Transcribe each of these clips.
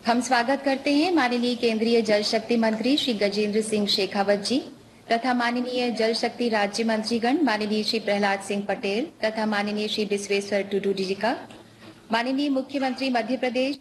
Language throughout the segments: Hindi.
हम स्वागत करते हैं माननीय केंद्रीय जल शक्ति मंत्री श्री गजेंद्र सिंह शेखावत जी तथा माननीय जल शक्ति राज्य मंत्रीगण माननीय श्री प्रहलाद सिंह पटेल तथा माननीय श्री विश्वेश्वर टुडू जी का, माननीय मुख्यमंत्री मध्य प्रदेश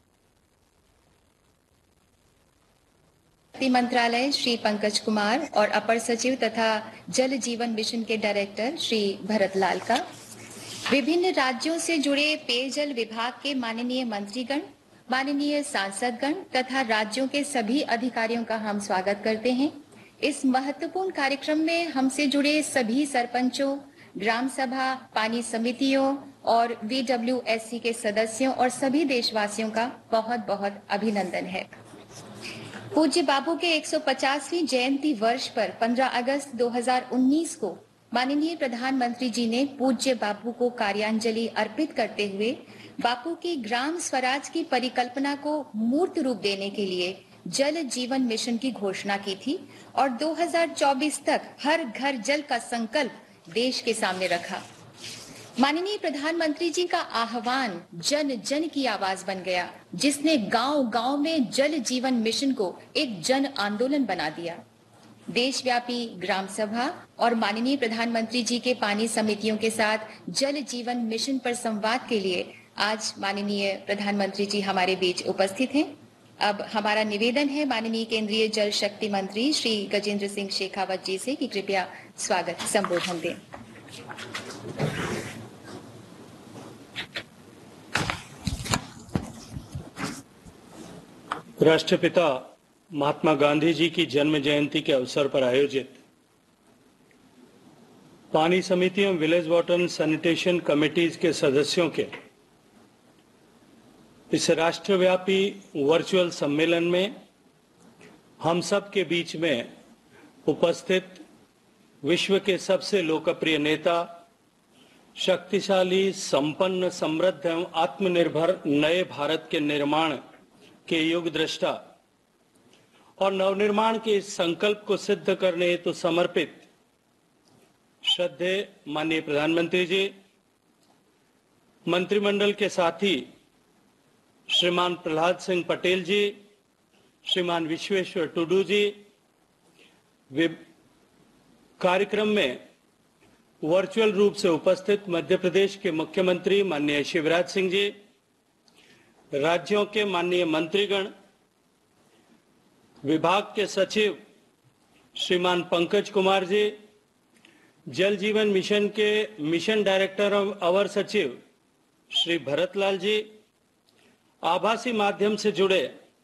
मंत्रालय श्री पंकज कुमार और अपर सचिव तथा जल जीवन मिशन के डायरेक्टर श्री भरत लाल का, विभिन्न राज्यों से जुड़े पेयजल विभाग के माननीय मंत्रीगण, माननीय सांसदगण तथा राज्यों के सभी अधिकारियों का हम स्वागत करते हैं। इस महत्वपूर्ण कार्यक्रम में हमसे जुड़े सभी सरपंचों, ग्राम सभा, पानी समितियों और VWSC के सदस्यों और सभी देशवासियों का बहुत बहुत अभिनंदन है। पूज्य बापू के 150वीं जयंती वर्ष पर 15 अगस्त 2019 को माननीय प्रधानमंत्री जी ने पूज्य बापू को कार्यांजलि अर्पित करते हुए बापू की ग्राम स्वराज की परिकल्पना को मूर्त रूप देने के लिए जल जीवन मिशन की घोषणा की थी और 2024 तक हर घर जल का संकल्प देश के सामने रखा। माननीय प्रधानमंत्री जी का आह्वान जन जन की आवाज बन गया, जिसने गांव-गांव में जल जीवन मिशन को एक जन आंदोलन बना दिया। देशव्यापी ग्राम सभा और माननीय प्रधानमंत्री जी के पानी समितियों के साथ जल जीवन मिशन पर संवाद के लिए आज माननीय प्रधानमंत्री जी हमारे बीच उपस्थित हैं। अब हमारा निवेदन है माननीय केंद्रीय जल शक्ति मंत्री श्री गजेंद्र सिंह शेखावत जी से कि कृपया स्वागत संबोधन दें। राष्ट्रपिता महात्मा गांधी जी की जन्म जयंती के अवसर पर आयोजित पानी समितियों, village water and sanitation committees के सदस्यों के इस राष्ट्रव्यापी वर्चुअल सम्मेलन में हम सब के बीच में उपस्थित विश्व के सबसे लोकप्रिय नेता, शक्तिशाली, संपन्न, समृद्ध एवं आत्मनिर्भर नए भारत के निर्माण के युग दृष्टा और नवनिर्माण के इस संकल्प को सिद्ध करने हेतु समर्पित श्रद्धेय माननीय प्रधानमंत्री जी, मंत्रिमंडल के साथी श्रीमान प्रहलाद सिंह पटेल जी, श्रीमान विश्वेश्वर टुडू जी, कार्यक्रम में वर्चुअल रूप से उपस्थित मध्य प्रदेश के मुख्यमंत्री माननीय शिवराज सिंह जी, राज्यों के माननीय मंत्रीगण, विभाग के सचिव श्रीमान पंकज कुमार जी, जल जीवन मिशन के मिशन डायरेक्टर और अवर सचिव श्री भरत लाल जी, आभासी माध्यम से जुड़े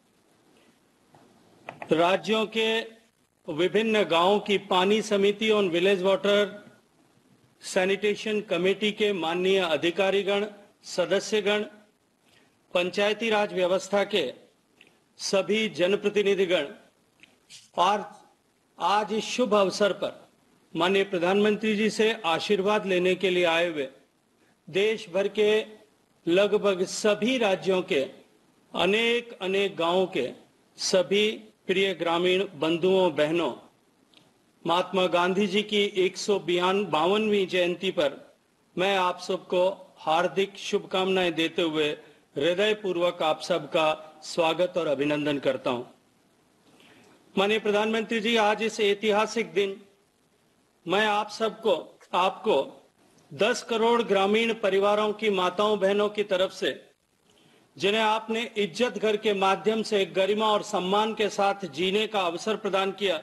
राज्यों के विभिन्न गांवों की पानी समिति और विलेज वाटर सैनिटेशन कमेटी के माननीय अधिकारीगण, सदस्यगण, पंचायती राज व्यवस्था के सभी जनप्रतिनिधिगण और आज इस शुभ अवसर पर माननीय प्रधानमंत्री जी से आशीर्वाद लेने के लिए आए हुए देश भर के लगभग सभी राज्यों के अनेक अनेक गांवों के सभी प्रिय ग्रामीण बंधुओं बहनों, महात्मा गांधी जी की 152वीं जयंती पर मैं आप सबको हार्दिक शुभकामनाएं देते हुए हृदय पूर्वक आप सबका स्वागत और अभिनंदन करता हूं। माननीय प्रधानमंत्री जी, आज इस ऐतिहासिक दिन मैं आप सबको आपको 10 करोड़ ग्रामीण परिवारों की माताओं बहनों की तरफ से, जिन्हें आपने इज्जत घर के माध्यम से गरिमा और सम्मान के साथ जीने का अवसर प्रदान किया,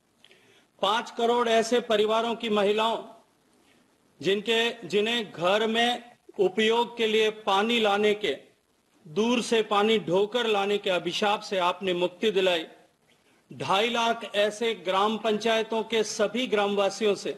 5 करोड़ ऐसे परिवारों की महिलाओं जिन्हें घर में उपयोग के लिए पानी लाने के, दूर से पानी ढोकर लाने के अभिशाप से आपने मुक्ति दिलाई, 2.5 लाख ऐसे ग्राम पंचायतों के सभी ग्रामवासियों से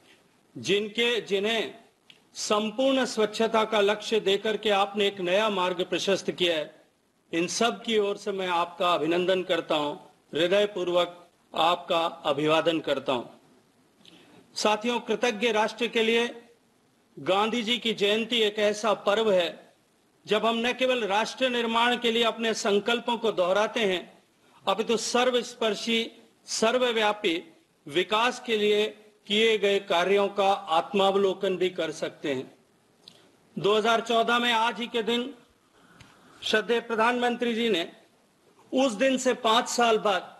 जिन्हें संपूर्ण स्वच्छता का लक्ष्य देकर के आपने एक नया मार्ग प्रशस्त किया है, इन सब की ओर से मैं आपका अभिनंदन करता हूं, हृदय पूर्वक आपका अभिवादन करता हूं। साथियों, कृतज्ञ राष्ट्र के लिए गांधी जी की जयंती एक ऐसा पर्व है जब हम न केवल राष्ट्र निर्माण के लिए अपने संकल्पों को दोहराते हैं, अपितु सर्वस्पर्शी, सर्वव्यापी विकास के लिए किए गए कार्यों का आत्मावलोकन भी कर सकते हैं। 2014 में आज ही के दिन श्रद्धेय प्रधानमंत्री जी ने उस दिन से 5 साल बाद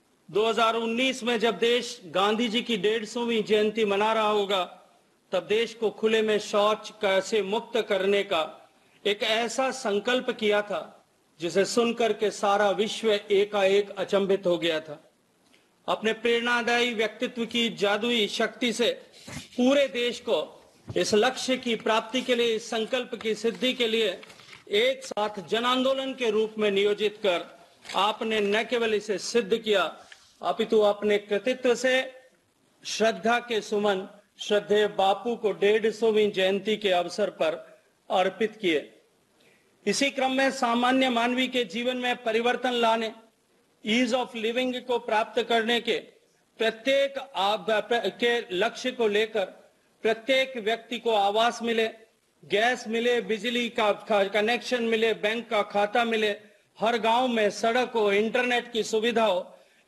2019 में जब देश गांधी जी की 150वीं जयंती मना रहा होगा, तब देश को खुले में शौच से मुक्त करने का एक ऐसा संकल्प किया था जिसे सुनकर के सारा विश्व एकाएक अचंभित हो गया था। अपने प्रेरणादायी व्यक्तित्व की जादुई शक्ति से पूरे देश को इस लक्ष्य की प्राप्ति के लिए, इस संकल्प की सिद्धि के लिए एक साथ जन आंदोलन के रूप में नियोजित कर आपने न केवल इसे सिद्ध किया, अपितु अपने कृतित्व से श्रद्धा के सुमन श्रद्धेय बापू को 150वीं जयंती के अवसर पर अर्पित किए। इसी क्रम में सामान्य मानवी के जीवन में परिवर्तन लाने, ईज ऑफ लिविंग को प्राप्त करने के प्रत्येक के लक्ष्य को लेकर प्रत्येक व्यक्ति को आवास मिले, गैस मिले, बिजली का कनेक्शन मिले, बैंक का खाता मिले, हर गांव में सड़क हो, इंटरनेट की सुविधा हो,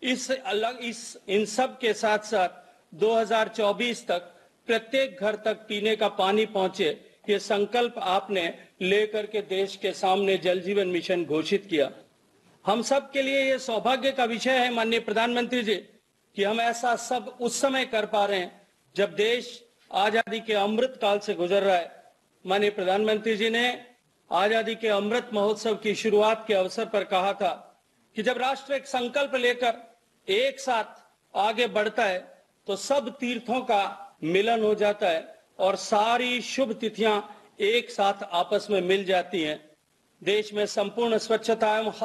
इन सब के साथ साथ 2024 तक प्रत्येक घर तक पीने का पानी पहुंचे, ये संकल्प आपने लेकर के देश के सामने जल जीवन मिशन घोषित किया। हम सब के लिए ये सौभाग्य का विषय है माननीय प्रधानमंत्री जी कि हम ऐसा सब उस समय कर पा रहे हैं जब देश आजादी के अमृत काल से गुजर रहा है। माननीय प्रधानमंत्री जी ने आजादी के अमृत महोत्सव की शुरुआत के अवसर पर कहा था कि जब राष्ट्र एक संकल्प लेकर एक साथ आगे बढ़ता है तो सब तीर्थों का मिलन हो जाता है और सारी शुभ तिथियां एक साथ आपस में मिल जाती हैं। देश में संपूर्ण स्वच्छता एवं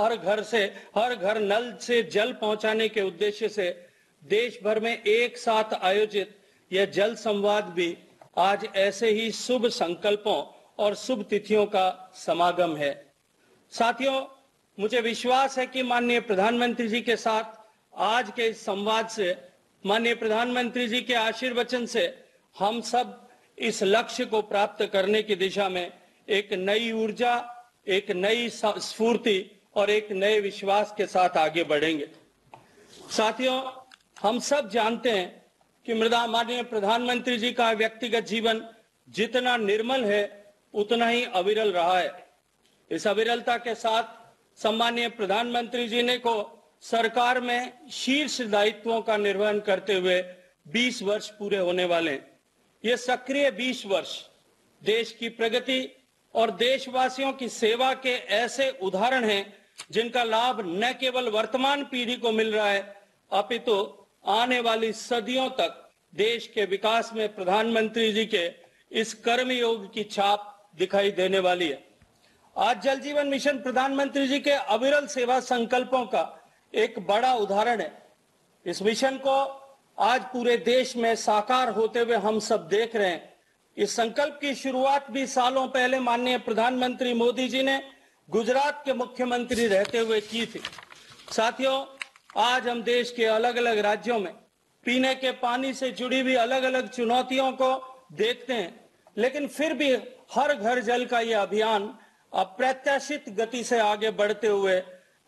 हर घर नल से जल पहुंचाने के उद्देश्य से देश भर में एक साथ आयोजित यह जल संवाद भी आज ऐसे ही शुभ संकल्पों और शुभ तिथियों का समागम है। साथियों, मुझे विश्वास है कि माननीय प्रधानमंत्री जी के साथ आज के इस संवाद से, माननीय प्रधानमंत्री जी के आशीर्वचन से हम सब इस लक्ष्य को प्राप्त करने की दिशा में एक नई ऊर्जा, एक नई स्फूर्ति और एक नए विश्वास के साथ आगे बढ़ेंगे। साथियों, हम सब जानते हैं कि माननीय प्रधानमंत्री जी का व्यक्तिगत जीवन जितना निर्मल है उतना ही अविरल रहा है। इस अविरलता के साथ सम्मानीय प्रधानमंत्री जी ने को सरकार में शीर्ष दायित्वों का निर्वहन करते हुए 20 वर्ष पूरे होने वाले हैं। ये सक्रिय 20 वर्ष देश की प्रगति और देशवासियों की सेवा के ऐसे उदाहरण हैं जिनका लाभ न केवल वर्तमान पीढ़ी को मिल रहा है अपितु आने वाली सदियों तक देश के विकास में प्रधानमंत्री जी के इस कर्मयोग की छाप दिखाई देने वाली है। आज जल जीवन मिशन प्रधानमंत्री जी के अविरल सेवा संकल्पों का एक बड़ा उदाहरण है। इस मिशन को आज पूरे देश में साकार होते हुए हम सब देख रहे हैं। इस संकल्प की शुरुआत भी सालों पहले माननीय प्रधानमंत्री मोदी जी ने गुजरात के मुख्यमंत्री रहते हुए की थी। साथियों, आज हम देश के अलग अलग राज्यों में पीने के पानी से जुड़ी हुई अलग अलग चुनौतियों को देखते हैं, लेकिन फिर भी हर घर जल का यह अभियान अप्रत्याशित गति से आगे बढ़ते हुए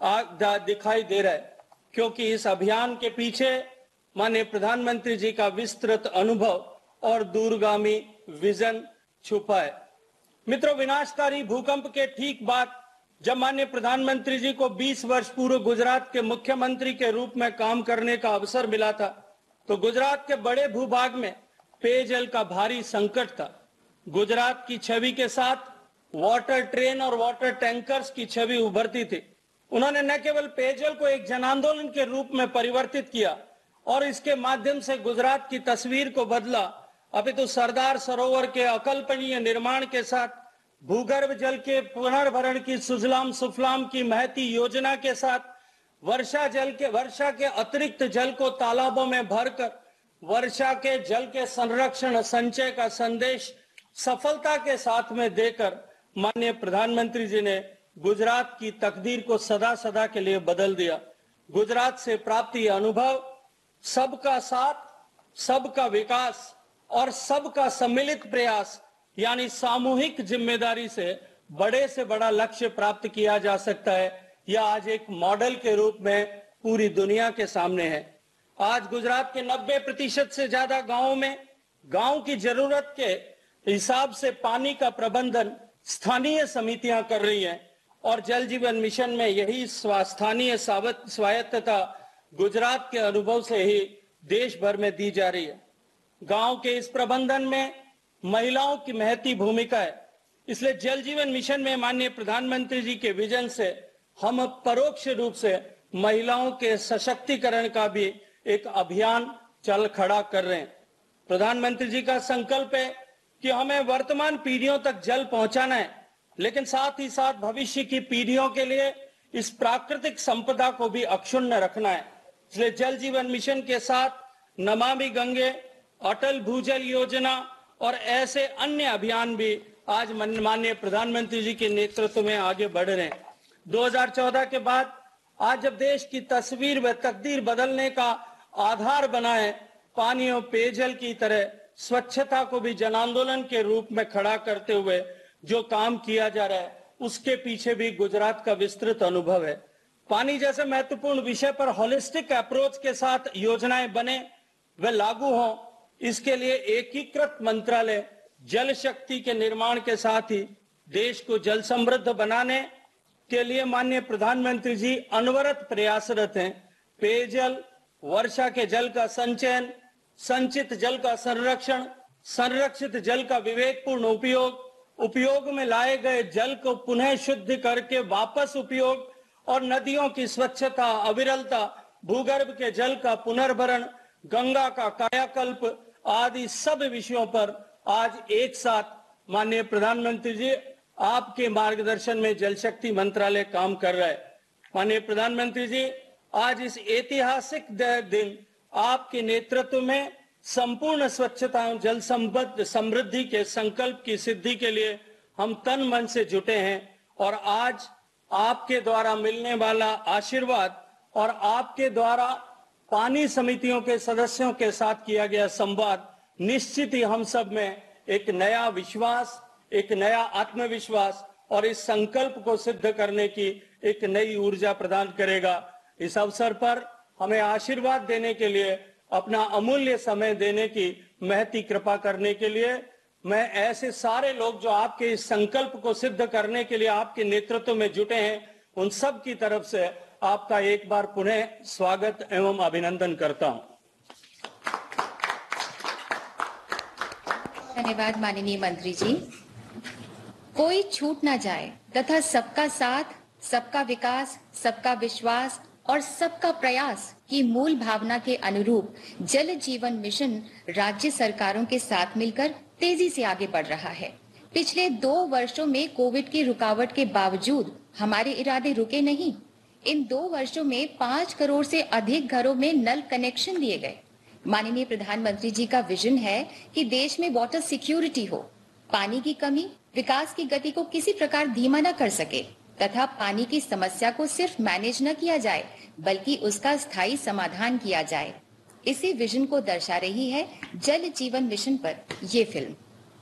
दिखाई दे रहा है, क्योंकि इस अभियान के पीछे माननीय प्रधानमंत्री जी का विस्तृत अनुभव और दूरगामी विजन छुपा है। मित्रों, विनाशकारी भूकंप के ठीक बाद जब माननीय प्रधानमंत्री जी को 20 वर्ष पूर्व गुजरात के मुख्यमंत्री के रूप में काम करने का अवसर मिला था, तो गुजरात के बड़े भूभाग में पेयजल का भारी संकट था। गुजरात की छवि के साथ वाटर ट्रेन और वाटर टैंकर्स की छवि उभरती थी। उन्होंने न केवल पेयजल को एक जन आंदोलन के रूप में परिवर्तित किया और इसके माध्यम से गुजरात की तस्वीर को बदला, अपितु सरदार सरोवर के अकल्पनीय निर्माण के साथ भूगर्भ जल के पुनर्भरण की सुजलाम सुफलाम की महती योजना के साथ वर्षा के अतिरिक्त जल को तालाबों में भरकर वर्षा के जल के संरक्षण संचय का संदेश सफलता के साथ में देकर माननीय प्रधानमंत्री जी ने गुजरात की तकदीर को सदा सदा के लिए बदल दिया। गुजरात से प्राप्त यह अनुभव सबका साथ, सबका विकास और सबका सम्मिलित प्रयास यानी सामूहिक जिम्मेदारी से बड़ा लक्ष्य प्राप्त किया जा सकता है, यह आज एक मॉडल के रूप में पूरी दुनिया के सामने है। आज गुजरात के 90% से ज्यादा गांवों में गांव की जरूरत के हिसाब से पानी का प्रबंधन स्थानीय समितियां कर रही हैं और जल जीवन मिशन में यही स्थानीय स्वायत्तता गुजरात के अनुभव से ही देश भर में दी जा रही है। गांव के इस प्रबंधन में महिलाओं की महती भूमिका है। इसलिए जल जीवन मिशन में माननीय प्रधानमंत्री जी के विजन से हम परोक्ष रूप से महिलाओं के सशक्तिकरण का भी एक अभियान चल खड़ा कर रहे हैं। प्रधानमंत्री जी का संकल्प है कि हमें वर्तमान पीढ़ियों तक जल पहुंचाना है, लेकिन साथ ही साथ भविष्य की पीढ़ियों के लिए इस प्राकृतिक संपदा को भी अक्षुण्ण रखना है। इसलिए जल जीवन मिशन के साथ नमामि गंगे, अटल भूजल योजना और ऐसे अन्य अभियान भी आज माननीय प्रधानमंत्री जी के नेतृत्व में आगे बढ़ रहे हैं। 2014 के बाद आज जब देश की तस्वीर व तकदीर बदलने का आधार बना है, पानी और पेयजल की तरह स्वच्छता को भी जन आंदोलन के रूप में खड़ा करते हुए जो काम किया जा रहा है, उसके पीछे भी गुजरात का विस्तृत अनुभव है। पानी जैसे महत्वपूर्ण विषय पर होलिस्टिक अप्रोच के साथ योजनाएं बने व लागू हों, इसके लिए एकीकृत मंत्रालय जल शक्ति के निर्माण के साथ ही देश को जल समृद्ध बनाने के लिए माननीय प्रधानमंत्री जी अनवरत प्रयासरत हैं। पेयजल, वर्षा के जल का संचयन, संचित जल का संरक्षण, संरक्षित जल का विवेकपूर्ण उपयोग, उपयोग में लाए गए जल को पुनः शुद्ध करके वापस उपयोग और नदियों की स्वच्छता, अविरलता, भूगर्भ के जल का पुनर्भरण, गंगा का कायाकल्प आदि सब विषयों पर आज एक साथ माननीय प्रधानमंत्री जी आपके मार्गदर्शन में जल शक्ति मंत्रालय काम कर रहा है। माननीय प्रधानमंत्री जी, आज इस ऐतिहासिक दिन आपके नेतृत्व में संपूर्ण स्वच्छता एवं जल समृद्धि के संकल्प की सिद्धि के लिए हम तन मन से जुटे हैं और आज आपके द्वारा मिलने वाला आशीर्वाद और आपके द्वारा पानी समितियों के सदस्यों के साथ किया गया संवाद निश्चित ही हम सब में एक नया विश्वास, एक नया आत्मविश्वास और इस संकल्प को सिद्ध करने की एक नई ऊर्जा प्रदान करेगा। इस अवसर पर हमें आशीर्वाद देने के लिए, अपना अमूल्य समय देने की महती कृपा करने के लिए मैं ऐसे सारे लोग जो आपके इस संकल्प को सिद्ध करने के लिए आपके नेतृत्व में जुटे हैं, उन सब की तरफ से आपका एक बार पुनः स्वागत एवं अभिनंदन करता हूं। धन्यवाद माननीय मंत्री जी। कोई छूट ना जाए तथा सबका साथ, सबका विकास, सबका विश्वास और सबका प्रयास की मूल भावना के अनुरूप जल जीवन मिशन राज्य सरकारों के साथ मिलकर तेजी से आगे बढ़ रहा है। पिछले 2 वर्षों में कोविड की रुकावट के बावजूद हमारे इरादे रुके नहीं। इन 2 वर्षों में 5 करोड़ से अधिक घरों में नल कनेक्शन दिए गए। माननीय प्रधानमंत्री जी का विजन है कि देश में वाटर सिक्योरिटी हो, पानी की कमी विकास की गति को किसी प्रकार धीमा न कर सके तथा पानी की समस्या को सिर्फ मैनेज न किया जाए बल्कि उसका स्थायी समाधान किया जाए। इसी विजन को दर्शा रही है जल जीवन मिशन पर ये फिल्म।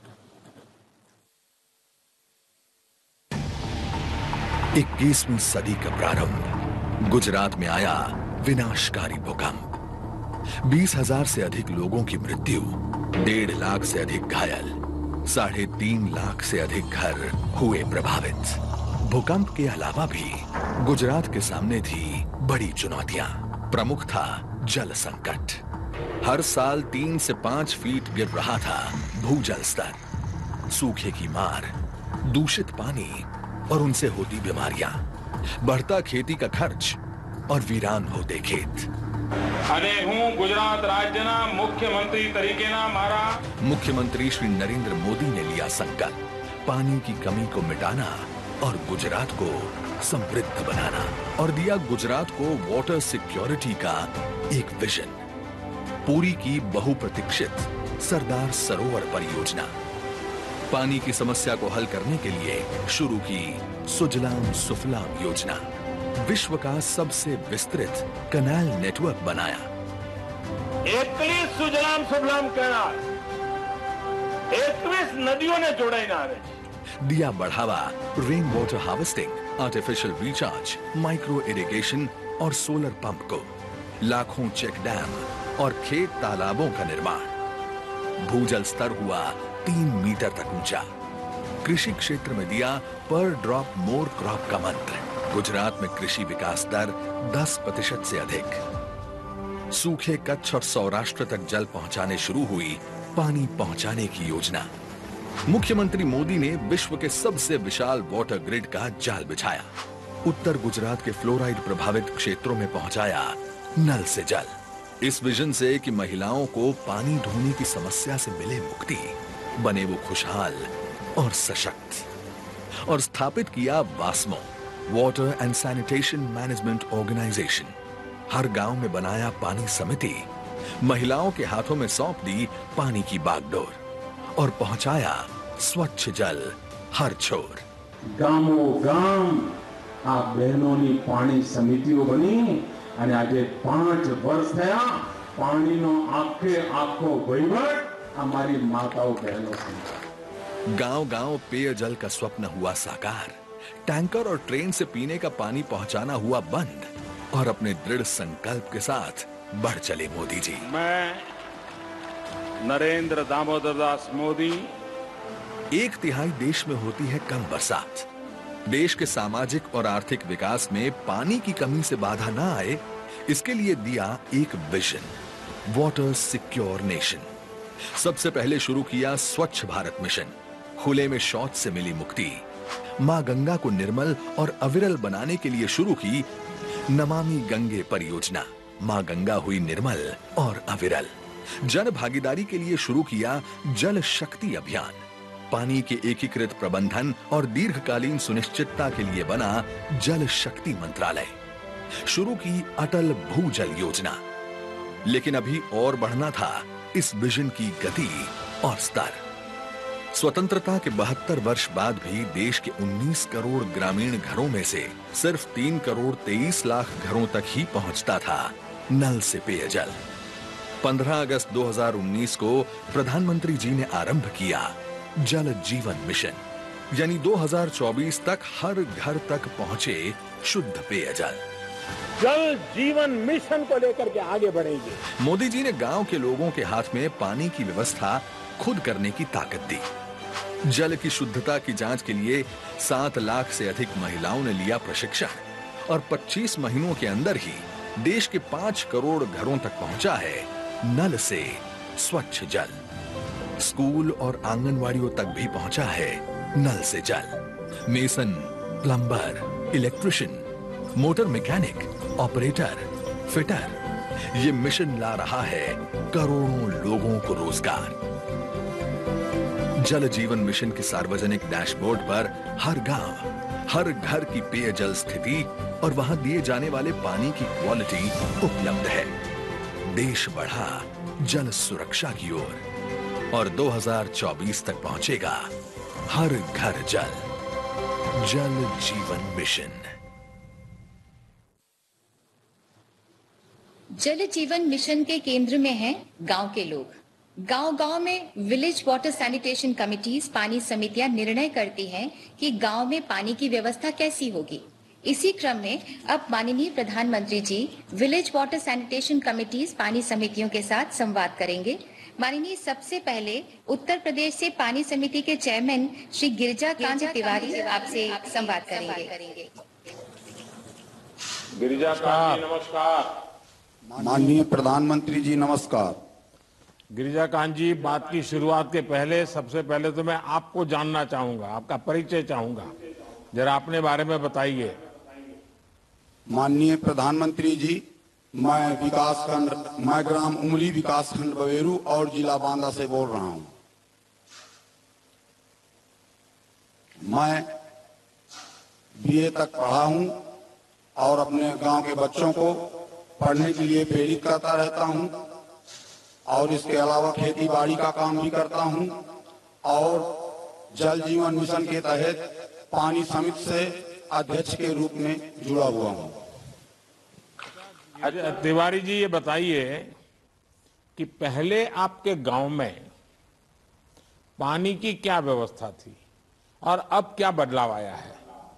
इक्कीसवीं सदी का प्रारंभ, गुजरात में आया विनाशकारी भूकंप। 20,000 से अधिक लोगों की मृत्यु, 1.5 लाख से अधिक घायल, 3.5 लाख से अधिक घर हुए प्रभावित। भूकंप के अलावा भी गुजरात के सामने थी बड़ी चुनौतियां। प्रमुख था जल संकट। हर साल 3 से 5 फीट गिर रहा था भूजल स्तर। सूखे की मार, दूषित पानी और उनसे होती बीमारियां, बढ़ता खेती का खर्च और वीरान होते खेत। અને હું ગુજરાત રાજ્યના મુખ્યમંત્રી તરીકેના મારા मुख्यमंत्री श्री नरेंद्र मोदी ने लिया संकल्प, पानी की कमी को मिटाना और गुजरात को समृद्ध बनाना, और दिया गुजरात को वाटर सिक्योरिटी का एक विजन। पूरी की बहुप्रतीक्षित सरदार सरोवर परियोजना। पानी की समस्या को हल करने के लिए शुरू की सुजलाम सुफलाम योजना। विश्व का सबसे विस्तृत कैनाल नेटवर्क बनाया। 21 સુજલામ સુફલામ કેનાલ 21 નદીઓને જોડાઈને આવે છે। दिया बढ़ावा rain water harvesting, artificial recharge, micro irrigation और सोलर पंप को। लाखों चेक डैम और खेत तालाबों का निर्माण। भूजल स्तर हुआ 3 मीटर तक ऊंचा। कृषि क्षेत्र में दिया पर ड्रॉप मोर क्रॉप का मंत्र। गुजरात में कृषि विकास दर 10% से अधिक। सूखे कच्छ और सौराष्ट्र तक जल पहुंचाने शुरू हुई पानी पहुंचाने की योजना। मुख्यमंत्री मोदी ने विश्व के सबसे विशाल वाटर ग्रिड का जाल बिछाया। उत्तर गुजरात के फ्लोराइड प्रभावित क्षेत्रों में पहुंचाया नल से जल। इस विजन से कि महिलाओं को पानी ढूंढने की समस्या से मिले मुक्ति, बने वो खुशहाल और सशक्त। और स्थापित किया वास्मो, water and sanitation management organisation. हर गांव में बनाया पानी समिति, महिलाओं के हाथों में सौंप दी पानी की बागडोर और पहुंचाया स्वच्छ जल हर छोर। गामो गाम आ बहनोनी पानी समितिओ बनी અને આજે 5 વર્ષ થયા પાણીનો આખો વહીવટ અમારી માતાઓ બહેનો છે। गांव-गांव पेयजल का स्वप्न हुआ साकार। टैंकर और ट्रेन से पीने का पानी पहुंचाना हुआ बंद और अपने दृढ़ संकल्प के साथ बढ़ चले मोदी जी। मैं नरेंद्र दामोदर दास मोदी। 1/3 देश में होती है कम बरसात। देश के सामाजिक और आर्थिक विकास में पानी की कमी से बाधा न आए, इसके लिए दिया एक विजन, वाटर सिक्योर नेशन। सबसे पहले शुरू किया स्वच्छ भारत मिशन। खुले में शौच से मिली मुक्ति। मां गंगा को निर्मल और अविरल बनाने के लिए शुरू की नमामि गंगे परियोजना। मां गंगा हुई निर्मल और अविरल। जन भागीदारी के लिए शुरू किया जल शक्ति अभियान। पानी के एकीकृत प्रबंधन और दीर्घकालीन सुनिश्चितता के लिए बना जल शक्ति मंत्रालय। शुरू की अटल भूजल योजना। लेकिन अभी और बढ़ना था इस विजन की गति और स्तर। स्वतंत्रता के 72 वर्ष बाद भी देश के 19 करोड़ ग्रामीण घरों में से सिर्फ 3 करोड़ 23 लाख घरों तक ही पहुंचता था नल से पेयजल। 15 अगस्त 2019 को प्रधानमंत्री जी ने आरंभ किया जल जीवन मिशन, यानी 2024 तक हर घर तक पहुंचे शुद्ध पेयजल। जल जीवन मिशन को लेकर के आगे बढ़ेंगे। मोदी जी ने गांव के लोगों के हाथ में पानी की व्यवस्था खुद करने की ताकत दी। जल की शुद्धता की जांच के लिए 7 लाख से अधिक महिलाओं ने लिया प्रशिक्षण और 25 महीनों के अंदर ही देश के 5 करोड़ घरों तक पहुंचा है नल से स्वच्छ जल। स्कूल और आंगनवाड़ियों तक भी पहुंचा है नल से जल। Mason, plumber, electrician, motor mechanic, operator, fitter, ये मिशन ला रहा है करोड़ों लोगों को रोजगार। जल जीवन मिशन के सार्वजनिक डैशबोर्ड पर हर गांव, हर घर की पेयजल स्थिति और वहां दिए जाने वाले पानी की क्वालिटी उपलब्ध है। देश बढ़ा जल सुरक्षा की ओर और 2024 तक पहुंचेगा हर घर जल। जल जीवन मिशन। जल जीवन मिशन के केंद्र में हैं गांव के लोग। गांव-गांव में विलेज वाटर सैनिटेशन कमिटीज, पानी समितियां निर्णय करती हैं कि गांव में पानी की व्यवस्था कैसी होगी। इसी क्रम में अब माननीय प्रधानमंत्री ji village water sanitation committees, पानी समितियों के साथ संवाद करेंगे। माननीय, सबसे पहले उत्तर प्रदेश से पानी समिति के चेयरमैन श्री गिरिजाकांत तिवारी आपसे संवाद करेंगे। गिरिजाकांत जी नमस्कार। माननीय प्रधानमंत्री जी नमस्कार। गिरिजाकांत जी, बात की शुरुआत के पहले सबसे पहले तो मैं आपको जानना चाहूंगा, आपका परिचय चाहूंगा, जरा अपने बारे में बताइए। माननीय प्रधानमंत्री जी, मैं ग्राम उमली विकासखंड बवेरू और जिला बांदा से बोल रहा हूं। मैं बीए तक पढ़ा हूं और अपने गांव के बच्चों को पढ़ने के लिए प्रेरित करता रहता हूं और इसके अलावा खेती बाड़ी का काम भी करता हूं और जल जीवन मिशन के तहत पानी समिति से अध्यक्ष के रूप में जुड़ा हुआ हूं। अच्छा तिवारी जी, ये बताइए कि पहले आपके गांव में पानी की क्या व्यवस्था थी और अब क्या बदलाव आया है?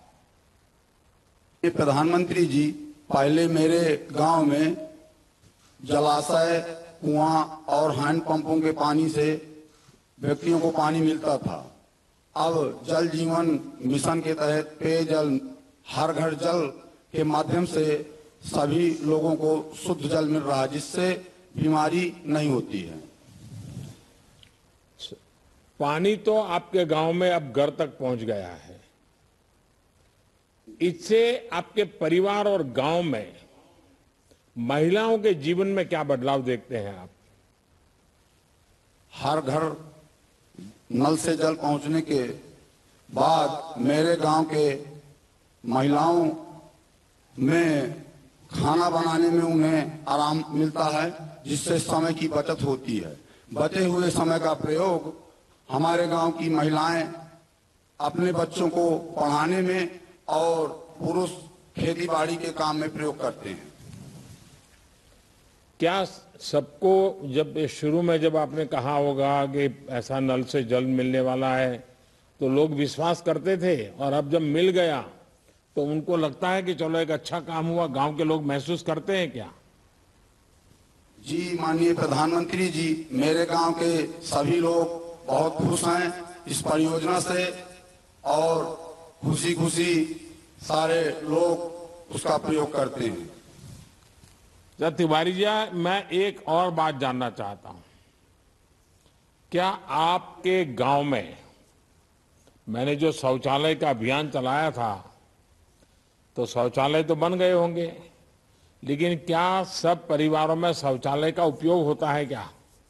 प्रधानमंत्री जी, पहले मेरे गांव में जलाशय, कुआं और हैंड पंपों के पानी से व्यक्तियों को पानी मिलता था, अब जल जीवन मिशन के तहत पेयजल हर घर जल के माध्यम से सभी लोगों को शुद्ध जल मिल रहा है, जिससे बीमारी नहीं होती है। पानी तो आपके गांव में अब घर तक पहुंच गया है। इससे आपके परिवार और गांव में महिलाओं के जीवन में क्या बदलाव देखते हैं आप? हर घर नल से जल पहुंचने के बाद मेरे गांव के महिलाओं में खाना बनाने में उन्हें आराम मिलता है, जिससे समय की बचत होती है। बचे हुए समय का प्रयोग हमारे गांव की महिलाएं अपने बच्चों को पढ़ाने में और पुरुष खेती बाड़ी के काम में प्रयोग करते हैं। क्या सबको जब शुरू में जब आपने कहा होगा कि ऐसा नल से जल मिलने वाला है तो लोग विश्वास करते थे, और अब जब मिल गया तो उनको लगता है कि चलो एक अच्छा काम हुआ, गांव के लोग महसूस करते हैं क्या? जी माननीय प्रधानमंत्री जी, मेरे गांव के सभी लोग बहुत खुश हैं इस परियोजना से, और खुशी खुशी सारे लोग उसका प्रयोग करते हैं। तिवारी जी, मैं एक और बात जानना चाहता हूं। क्या आपके गांव में, मैंने जो शौचालय का अभियान चलाया था तो शौचालय तो बन गए होंगे, लेकिन क्या सब परिवारों में शौचालय का उपयोग होता है क्या?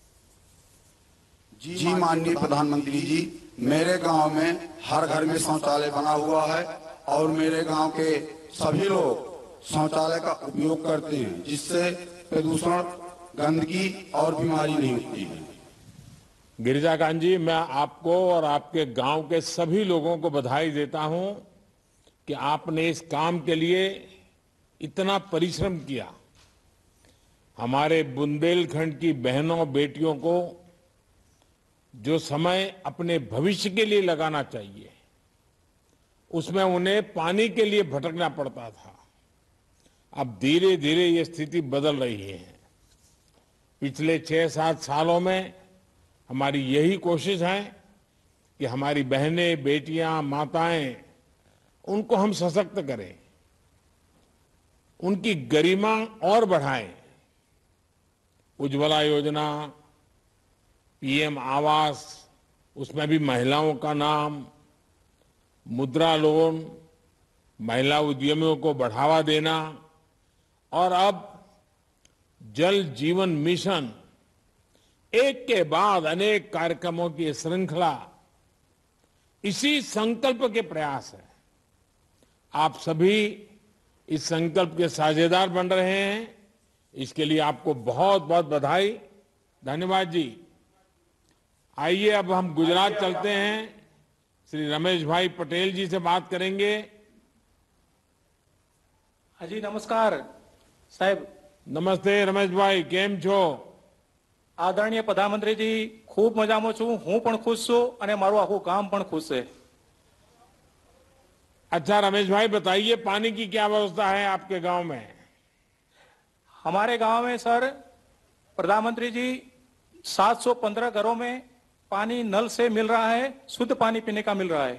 जी माननीय प्रधानमंत्री जी, मेरे गांव में हर घर में शौचालय बना हुआ है और मेरे गांव के सभी लोग शौचालय का उपयोग करते हैं, जिससे प्रदूषण, गंदगी और बीमारी नहीं होती है। गिरिजाकांत जी, मैं आपको और आपके गांव के सभी लोगों को बधाई देता हूं कि आपने इस काम के लिए इतना परिश्रम किया। हमारे बुंदेलखंड की बहनों बेटियों को जो समय अपने भविष्य के लिए लगाना चाहिए, उसमें उन्हें पानी के लिए भटकना पड़ता था। अब धीरे धीरे ये स्थिति बदल रही है। पिछले 6-7 सालों में हमारी यही कोशिश है कि हमारी बहनें, बेटियां, माताएं, उनको हम सशक्त करें, उनकी गरिमा और बढ़ाएं। उज्ज्वला योजना, पीएम आवास, उसमें भी महिलाओं का नाम, मुद्रा लोन, महिला उद्यमियों को बढ़ावा देना, और अब जल जीवन मिशन, एक के बाद अनेक कार्यक्रमों की श्रृंखला, इसी संकल्प के प्रयास है। आप सभी इस संकल्प के साझेदार बन रहे हैं, इसके लिए आपको बहुत बहुत बधाई, धन्यवाद जी। आइए अब हम गुजरात चलते हैं, श्री रमेश भाई पटेल जी से बात करेंगे। हाजी नमस्कार साहेब। नमस्ते रमेश भाई, केम छो? आदरणीय प्रधानमंत्री जी, खूब मजाમાં છું, હું પણ ખુશ છું અને મારું આખું ગામ પણ ખુશ છે। अच्छा रमेश भाई, बताइए पानी की क्या व्यवस्था है आपके गांव में? हमारे गांव में सर, प्रधानमंत्री जी, 715 घरों में पानी नल से मिल रहा है, शुद्ध पानी पीने का मिल रहा है।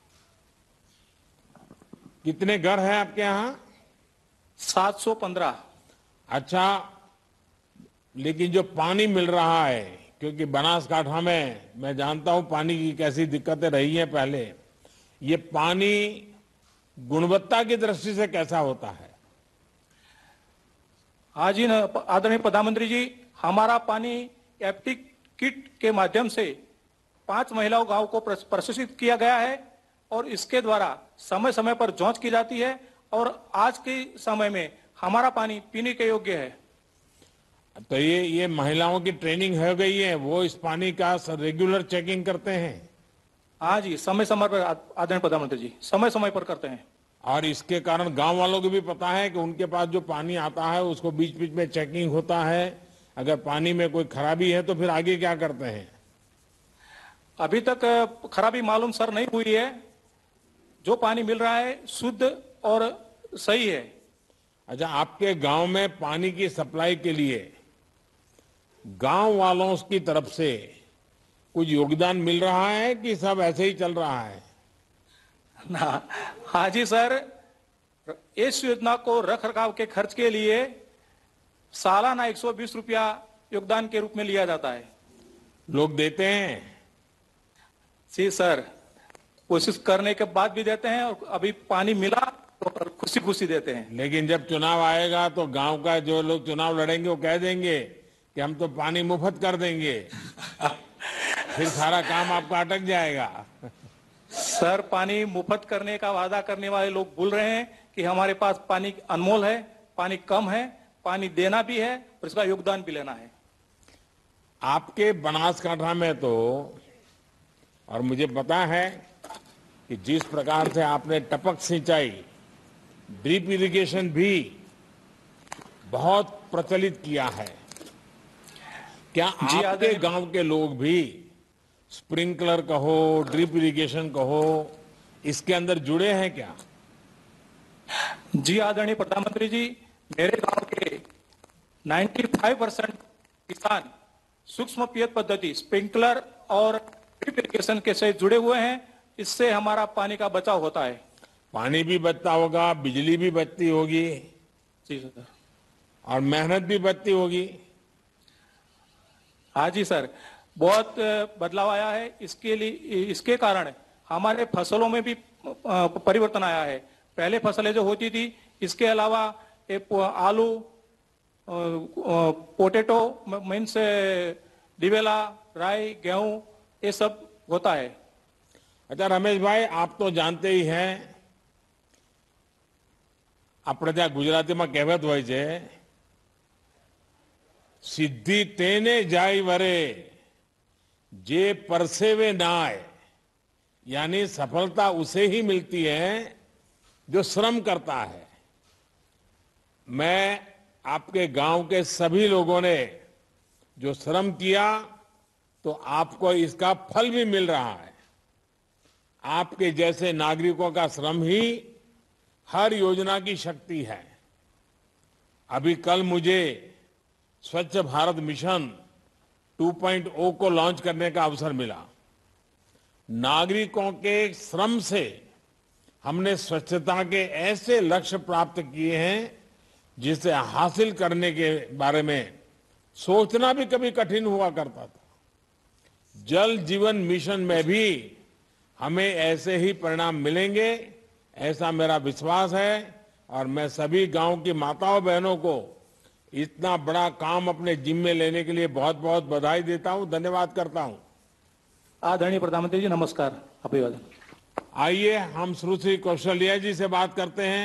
कितने घर हैं आपके यहाँ? 715। अच्छा, लेकिन जो पानी मिल रहा है, क्योंकि बनासकांठा में मैं जानता हूं पानी की कैसी दिक्कतें रही हैं पहले, ये पानी गुणवत्ता की दृष्टि से कैसा होता है? हाँ जी आदरणीय प्रधानमंत्री जी, हमारा पानी एप्टिक किट के माध्यम से 5 महिलाओं गांव को प्रशिक्षित किया गया है और इसके द्वारा समय समय पर जांच की जाती है और आज के समय में हमारा पानी पीने के योग्य है। तो ये महिलाओं की ट्रेनिंग हो गई है, वो इस पानी का रेगुलर चेकिंग करते हैं? हाँ जी, समय समय पर आदरणीय प्रधानमंत्री जी समय समय पर करते हैं। और इसके कारण गांव वालों को भी पता है कि उनके पास जो पानी आता है उसको बीच बीच में चेकिंग होता है, अगर पानी में कोई खराबी है तो फिर आगे क्या करते हैं? अभी तक खराबी मालूम सर नहीं हुई है, जो पानी मिल रहा है शुद्ध और सही है। अच्छा, आपके गांव में पानी की सप्लाई के लिए गांव वालों की तरफ से कुछ योगदान मिल रहा है कि सब ऐसे ही चल रहा है? ना, हाँ जी सर, इस योजना को रख रखाव के खर्च के लिए सालाना 120 रुपया योगदान के रूप में लिया जाता है। लोग देते हैं? जी सर, कोशिश करने के बाद भी देते हैं, और अभी पानी मिला तो खुशी खुशी देते हैं। लेकिन जब चुनाव आएगा तो गांव का जो लोग चुनाव लड़ेंगे वो कह देंगे कि हम तो पानी मुफ्त कर देंगे। फिर सारा काम आपका अटक जाएगा। सर, पानी मुफ्त करने का वादा करने वाले लोग भूल रहे हैं कि हमारे पास पानी अनमोल है, पानी कम है, पानी देना भी है और इसका योगदान भी लेना है। आपके बनासकांठा में तो, और मुझे पता है कि जिस प्रकार से आपने टपक सिंचाई, ड्रिप इरिगेशन भी बहुत प्रचलित किया है, क्या आपके गांव के लोग भी स्प्रिंकलर कहो, ड्रिप इरिगेशन कहो, इसके अंदर जुड़े हैं क्या? जी आदरणीय प्रधानमंत्री जी, मेरे गांव के 95% किसान सूक्ष्म पियत पद्धति, स्प्रिंकलर और ड्रिप इरिगेशन के से जुड़े हुए हैं। इससे हमारा पानी का बचाव होता है। पानी भी बचता होगा, बिजली भी बचती होगी। जी सर। और मेहनत भी बचती होगी। हाँ जी सर, बहुत बदलाव आया है। इसके कारण हमारे फसलों में भी परिवर्तन आया है। पहले फसलें जो होती थी, इसके अलावा आलू, पोटैटो, मीन्स दिवेला, राई, गेहूं, ये सब होता है। अच्छा रमेश भाई, आप तो जानते ही हैं, આપણે ત્યાં ગુજરાતીમાં કહેવત હોય છે, સિદ્ધિ તેને જાય વરે જે પરસેવે નાય, यानी सफलता उसे ही मिलती है जो श्रम करता है। मैं आपके गांव के सभी लोगों ने जो श्रम किया, तो आपको इसका फल भी मिल रहा है। आपके जैसे नागरिकों का श्रम ही हर योजना की शक्ति है। अभी कल मुझे स्वच्छ भारत मिशन 2.0 को लॉन्च करने का अवसर मिला। नागरिकों के श्रम से हमने स्वच्छता के ऐसे लक्ष्य प्राप्त किए हैं जिसे हासिल करने के बारे में सोचना भी कभी कठिन हुआ करता था। जल जीवन मिशन में भी हमें ऐसे ही परिणाम मिलेंगे, ऐसा मेरा विश्वास है। और मैं सभी गांव की माताओं बहनों को इतना बड़ा काम अपने जिम्मे लेने के लिए बहुत बहुत बधाई देता हूं, धन्यवाद करता हूं। आदरणीय प्रधानमंत्री जी, नमस्कार, अभिवादन। आइए हम सुश्री कौशल्या जी से बात करते हैं।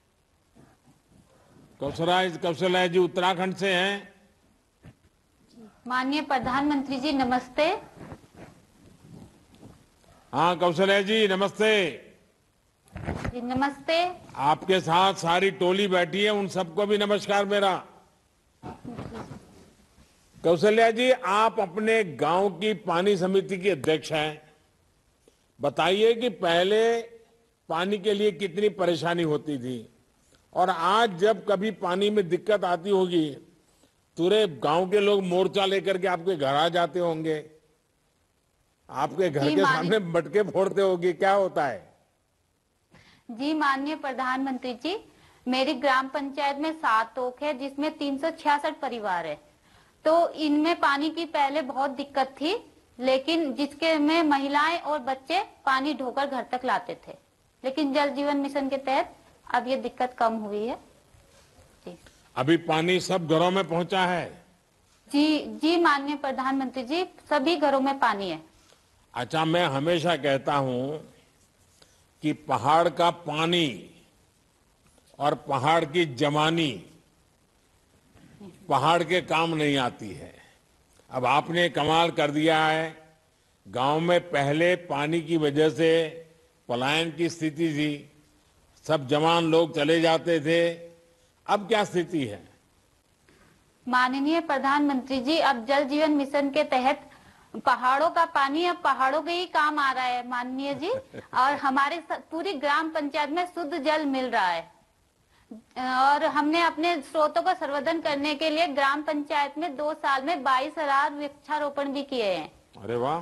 कौशल्या जी उत्तराखंड से हैं। माननीय प्रधानमंत्री जी नमस्ते। हाँ कौशल्या जी नमस्ते। जी नमस्ते। आपके साथ सारी टोली बैठी है, उन सबको भी नमस्कार मेरा। कौशल्या जी, आप अपने गांव की पानी समिति की अध्यक्ष हैं। बताइए कि पहले पानी के लिए कितनी परेशानी होती थी, और आज जब कभी पानी में दिक्कत आती होगी, पूरे गांव के लोग मोर्चा लेकर के आपके घर आ जाते होंगे, आपके घर के सामने मटके फोड़ते होंगे, क्या होता है? जी माननीय प्रधानमंत्री जी, मेरी ग्राम पंचायत में 7 तोक है, जिसमें 366 परिवार है। तो इनमें पानी की पहले बहुत दिक्कत थी, लेकिन जिसके में महिलाएं और बच्चे पानी ढोकर घर तक लाते थे। लेकिन जल जीवन मिशन के तहत अब ये दिक्कत कम हुई है। जी। अभी पानी सब घरों में पहुंचा है? जी माननीय प्रधानमंत्री जी, सभी घरों में पानी है। अच्छा, मैं हमेशा कहता हूं कि पहाड़ का पानी और पहाड़ की जमानी पहाड़ के काम नहीं आती है। अब आपने कमाल कर दिया है। गांव में पहले पानी की वजह से पलायन की स्थिति थी, सब जवान लोग चले जाते थे। अब क्या स्थिति है? माननीय प्रधानमंत्री जी, अब जल जीवन मिशन के तहत पहाड़ों का पानी अब पहाड़ों के ही काम आ रहा है माननीय जी, और हमारे पूरी ग्राम पंचायत में शुद्ध जल मिल रहा है। और हमने अपने स्रोतों का संवर्धन करने के लिए ग्राम पंचायत में 2 साल में 22,000 वृक्षारोपण भी किए हैं। अरे वाह।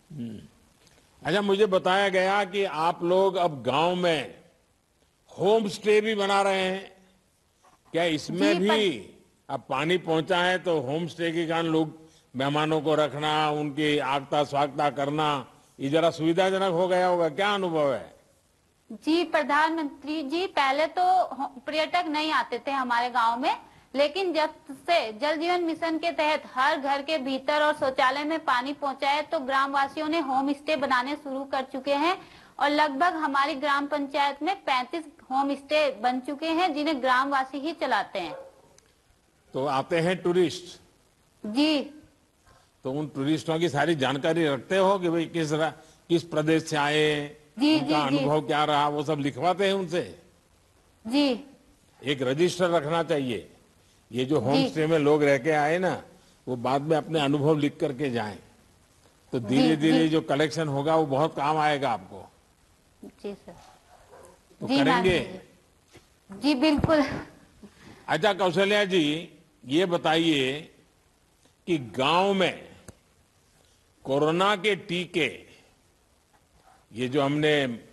अच्छा, मुझे बताया गया कि आप लोग अब गांव में होम स्टे भी बना रहे हैं, क्या इसमें जी, भी अब पानी पहुंचा है तो होम स्टे के कारण लोग मेहमानों को रखना, उनकी आगता स्वागता करना, ये जरा सुविधाजनक हो गया होगा, क्या अनुभव है? जी प्रधानमंत्री जी, पहले तो पर्यटक नहीं आते थे हमारे गांव में, लेकिन जब से जल जीवन मिशन के तहत हर घर के भीतर और शौचालय में पानी पहुंचा है तो ग्रामवासियों ने होम स्टे बनाने शुरू कर चुके हैं और लगभग हमारी ग्राम पंचायत में 35 होम स्टे बन चुके हैं जिन्हें ग्रामवासी ही चलाते हैं। तो आते हैं टूरिस्ट, जी तो उन टूरिस्टों की सारी जानकारी रखते हो कि भाई किस प्रदेश से आए, जी, उनका जी, अनुभव क्या रहा, वो सब लिखवाते हैं उनसे? जी एक रजिस्टर रखना चाहिए। ये जो होम जी। स्टे में लोग रह के आए ना, वो बाद में अपने अनुभव लिख करके जाएं, तो धीरे धीरे जो कलेक्शन होगा वो बहुत काम आएगा आपको। जी सर, तो जी करेंगे? जी बिल्कुल। अच्छा कौशल्या जी, ये बताइए कि गांव में कोरोना के टीके, ये जो हमने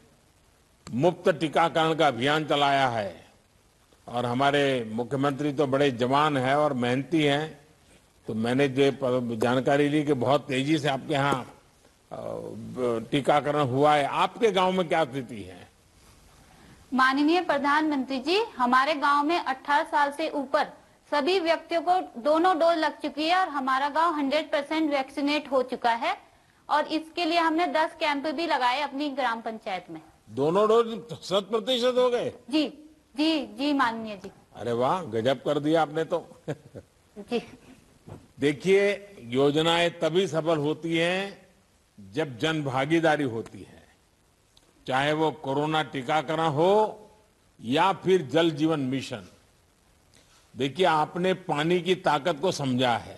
मुफ्त टीकाकरण का अभियान चलाया है, और हमारे मुख्यमंत्री तो बड़े जवान हैं और मेहनती हैं, तो मैंने जो जानकारी ली कि बहुत तेजी से आपके यहाँ टीकाकरण हुआ है। आपके गांव में क्या स्थिति है? माननीय प्रधानमंत्री जी, हमारे गांव में 18 साल से ऊपर सभी व्यक्तियों को दोनों डोज लग चुकी है और हमारा गांव 100% वैक्सीनेट हो चुका है और इसके लिए हमने 10 कैंप भी लगाए अपनी ग्राम पंचायत में। दोनों डोज 100% हो गए? जी जी जी माननीय जी। अरे वाह, गजब कर दिया आपने तो। जी देखिए, योजनाएं तभी सफल होती हैं जब जन भागीदारी होती है, चाहे वो कोरोना टीकाकरण हो या फिर जल जीवन मिशन। देखिए, आपने पानी की ताकत को समझा है,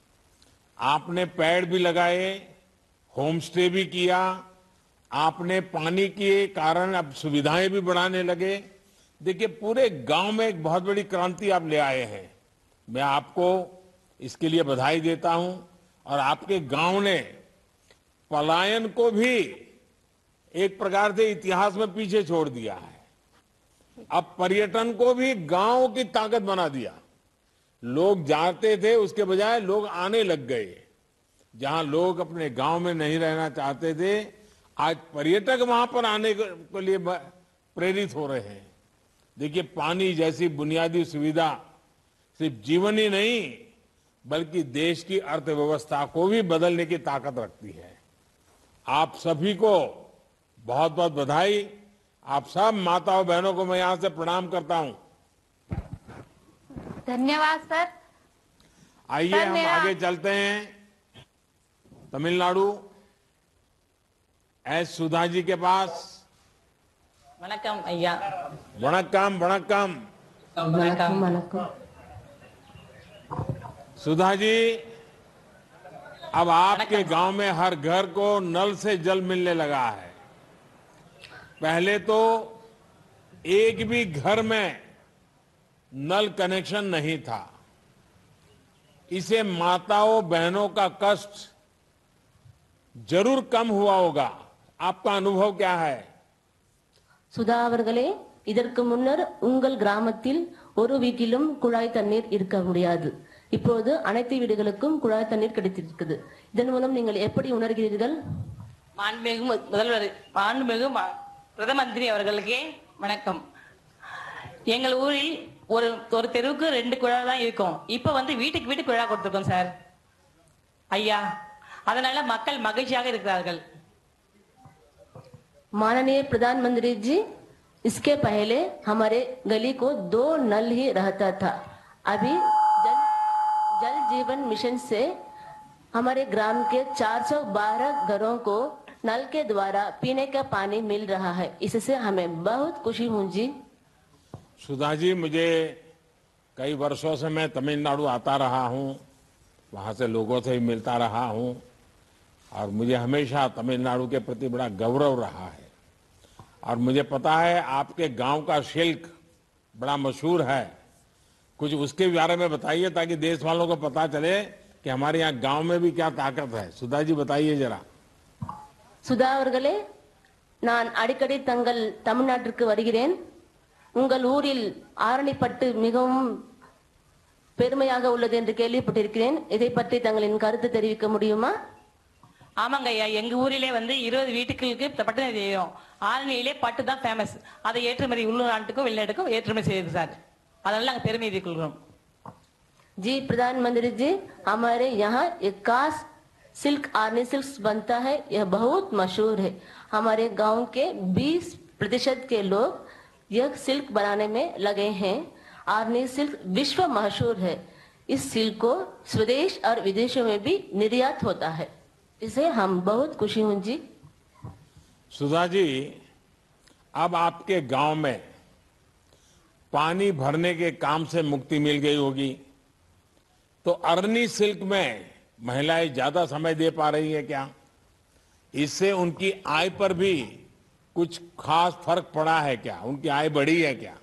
आपने पेड़ भी लगाए, होम स्टे भी किया, आपने पानी के कारण अब सुविधाएं भी बढ़ाने लगे। देखिए, पूरे गांव में एक बहुत बड़ी क्रांति आप ले आए हैं। मैं आपको इसके लिए बधाई देता हूं और आपके गांव ने पलायन को भी एक प्रकार से इतिहास में पीछे छोड़ दिया है। अब पर्यटन को भी गांव की ताकत बना दिया। लोग जाते थे, उसके बजाय लोग आने लग गए। जहां लोग अपने गांव में नहीं रहना चाहते थे, आज पर्यटक वहां पर आने के लिए प्रेरित हो रहे हैं। देखिए, पानी जैसी बुनियादी सुविधा सिर्फ जीवन ही नहीं बल्कि देश की अर्थव्यवस्था को भी बदलने की ताकत रखती है। आप सभी को बहुत बहुत बधाई। आप सब माताओं बहनों को मैं यहां से प्रणाम करता हूं। धन्यवाद सर। आइए हम आगे चलते हैं। तमिलनाडु एस सुधा जी के पास। वणक्कम अय्या। वणक्कम वणक्कम वणक्कम वणक्कम। सुधा जी, अब आपके गांव में हर घर को नल से जल मिलने लगा है। पहले तो एक भी घर में नल कनेक्शन नहीं था। इसे माताओं बहनों का कष्ट जरूर कम हुआ होगा। आपका अनुभव क्या है? சுதா அவர்களே, இதற்கு முன்னர் உங்கள் கிராமத்தில் ஒரு வீட்டிலும் குழாய் தண்ணீர் இருக்க முடியாது. இப்போது அனைத்து வீடுகளுக்கும் குழாய் தண்ணீர் கிடைத்திருக்கிறது. இதன் மூலம் நீங்கள் எப்படி உணர்கிறீர்கள்? மாண்புமிகு முதல்வர், மாண்புமிகு பிரதம மந்திரி அவர்களுக்கு வணக்கம். எங்கள் ஊரில் ஒரு தெருவுக்கு 2 குழாய் தான் இருக்கும். இப்ப வீட்டுக்கு வீட்டு குழாய் கொடுத்திருக்கோம் சார். ஐயா, அதனால மக்கள் மகிழ்ச்சியாக இருக்கிறார்கள். माननीय प्रधानमंत्री जी, इसके पहले हमारे गली को 2 नल ही रहता था। अभी जल जीवन मिशन से हमारे ग्राम के 412 घरों को नल के द्वारा पीने का पानी मिल रहा है। इससे हमें बहुत खुशी हुई जी। सुधा जी, मुझे कई वर्षों से मैं तमिलनाडु आता रहा हूं, वहां से लोगों से भी मिलता रहा हूं और मुझे हमेशा तमिलनाडु के प्रति बड़ा गौरव रहा है। और मुझे पता है आपके गांव का शिल्क बड़ा मशहूर है। कुछ उसके बारे में बताइए ताकि देश वालों को पता चले कि हमारे यहाँ गांव में भी क्या ताकत है। सुधा जी बताइए जरा। சுதா அவர்களே, நான் அடிக்கடி தங்கள் தமிழ்நாட்டிற்கு வருகிறேன். உங்கள் ஊரில் ஆரணிப்பட்டு மிகவும் பெருமையாக உள்ளது என்று கேள்விப்பட்டிருக்கிறேன். இதை பற்றி தங்களின் கருத்து தெரிவிக்க முடியுமா? ஆமாங்க ஐயா, எங்க ஊரிலே 20 வீட்டுகளுக்கு பட்டு செய்யும். ஆரணியிலே பட்டு தான் ஃபேமஸ். அதை ஏற்றுமதி உள்ளூர் நாட்டுக்கும் வெளிநாட்டுக்கும் ஏற்றுமதி செய்யுது சார். அதனால நாங்கள் பெருமை கொள்கிறோம். जी प्रधानमंत्री जी, हमारे यहाँ 51 सिल्क आर्नी सिल्क बनता है, यह बहुत मशहूर है. हमारे गांव के 20% के लोग यह सिल्क बनाने में लगे हैं. आर्नी सिल्क विश्व मशहूर है. इस सिल्क को स्वदेश और विदेशों में भी निर्यात होता है. इसे हम बहुत खुशी हूं जी. सुधा जी, अब आपके गांव में पानी भरने के काम से मुक्ति मिल गई होगी, तो अरनी सिल्क में महिलाएं ज्यादा समय दे पा रही है क्या? इससे उनकी आय पर भी कुछ खास फर्क पड़ा है क्या? उनकी आय बढ़ी है क्या?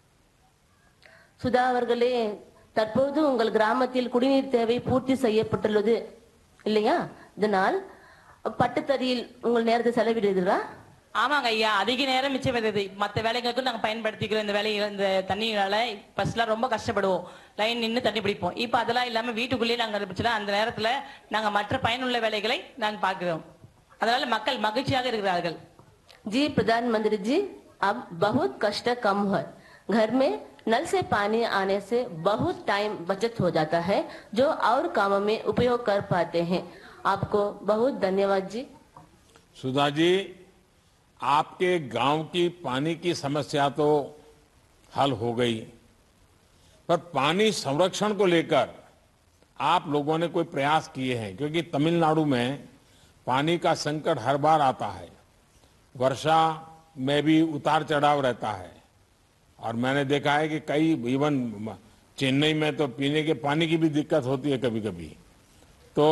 சுதா அவர்களே, தற்போது உங்கள் கிராமத்தில் குடிநீர் தேவை பூர்த்தி செய்யப்பட்டுள்ளது இல்லையா? இதனால் பட்டுத்தறியில் உங்கள் நேரத்தை செலவிடுகிறா? ஆமாங்க ஐயா, அதிக நேரம் மிச்சம் வருது. மற்ற வேலைகளுக்கும் நாங்கள் பயன்படுத்திக்கிறோம். இந்த வேலை இந்த தண்ணியால ஃபர்ஸ்ட்லாம் ரொம்ப கஷ்டப்படுவோம், லைன் நின்று தண்ணி பிடிப்போம். இப்போ அதெல்லாம் இல்லாம வீட்டுக்குள்ளேயே நாங்கள் இருந்துச்சுன்னா அந்த நேரத்துல நாங்கள் மற்ற பயனுள்ள வேலைகளை நாங்கள் பார்க்கிறோம். அதனால மக்கள் மகிழ்ச்சியாக இருக்கிறார்கள். जी प्रधानमंत्री जी, अब बहुत कष्ट कम है. घर में नल से पानी आने से बहुत टाइम बचत हो जाता है, जो और कामों में उपयोग कर पाते हैं. आपको बहुत धन्यवाद जी. सुधा जी, आपके गांव की पानी की समस्या तो हल हो गई, पर पानी संरक्षण को लेकर आप लोगों ने कोई प्रयास किए हैं? क्योंकि तमिलनाडु में पानी का संकट हर बार आता है, वर्षा में भी उतार चढ़ाव रहता है, और मैंने देखा है कि कई इवन चेन्नई में तो पीने के पानी की भी दिक्कत होती है कभी कभी. तो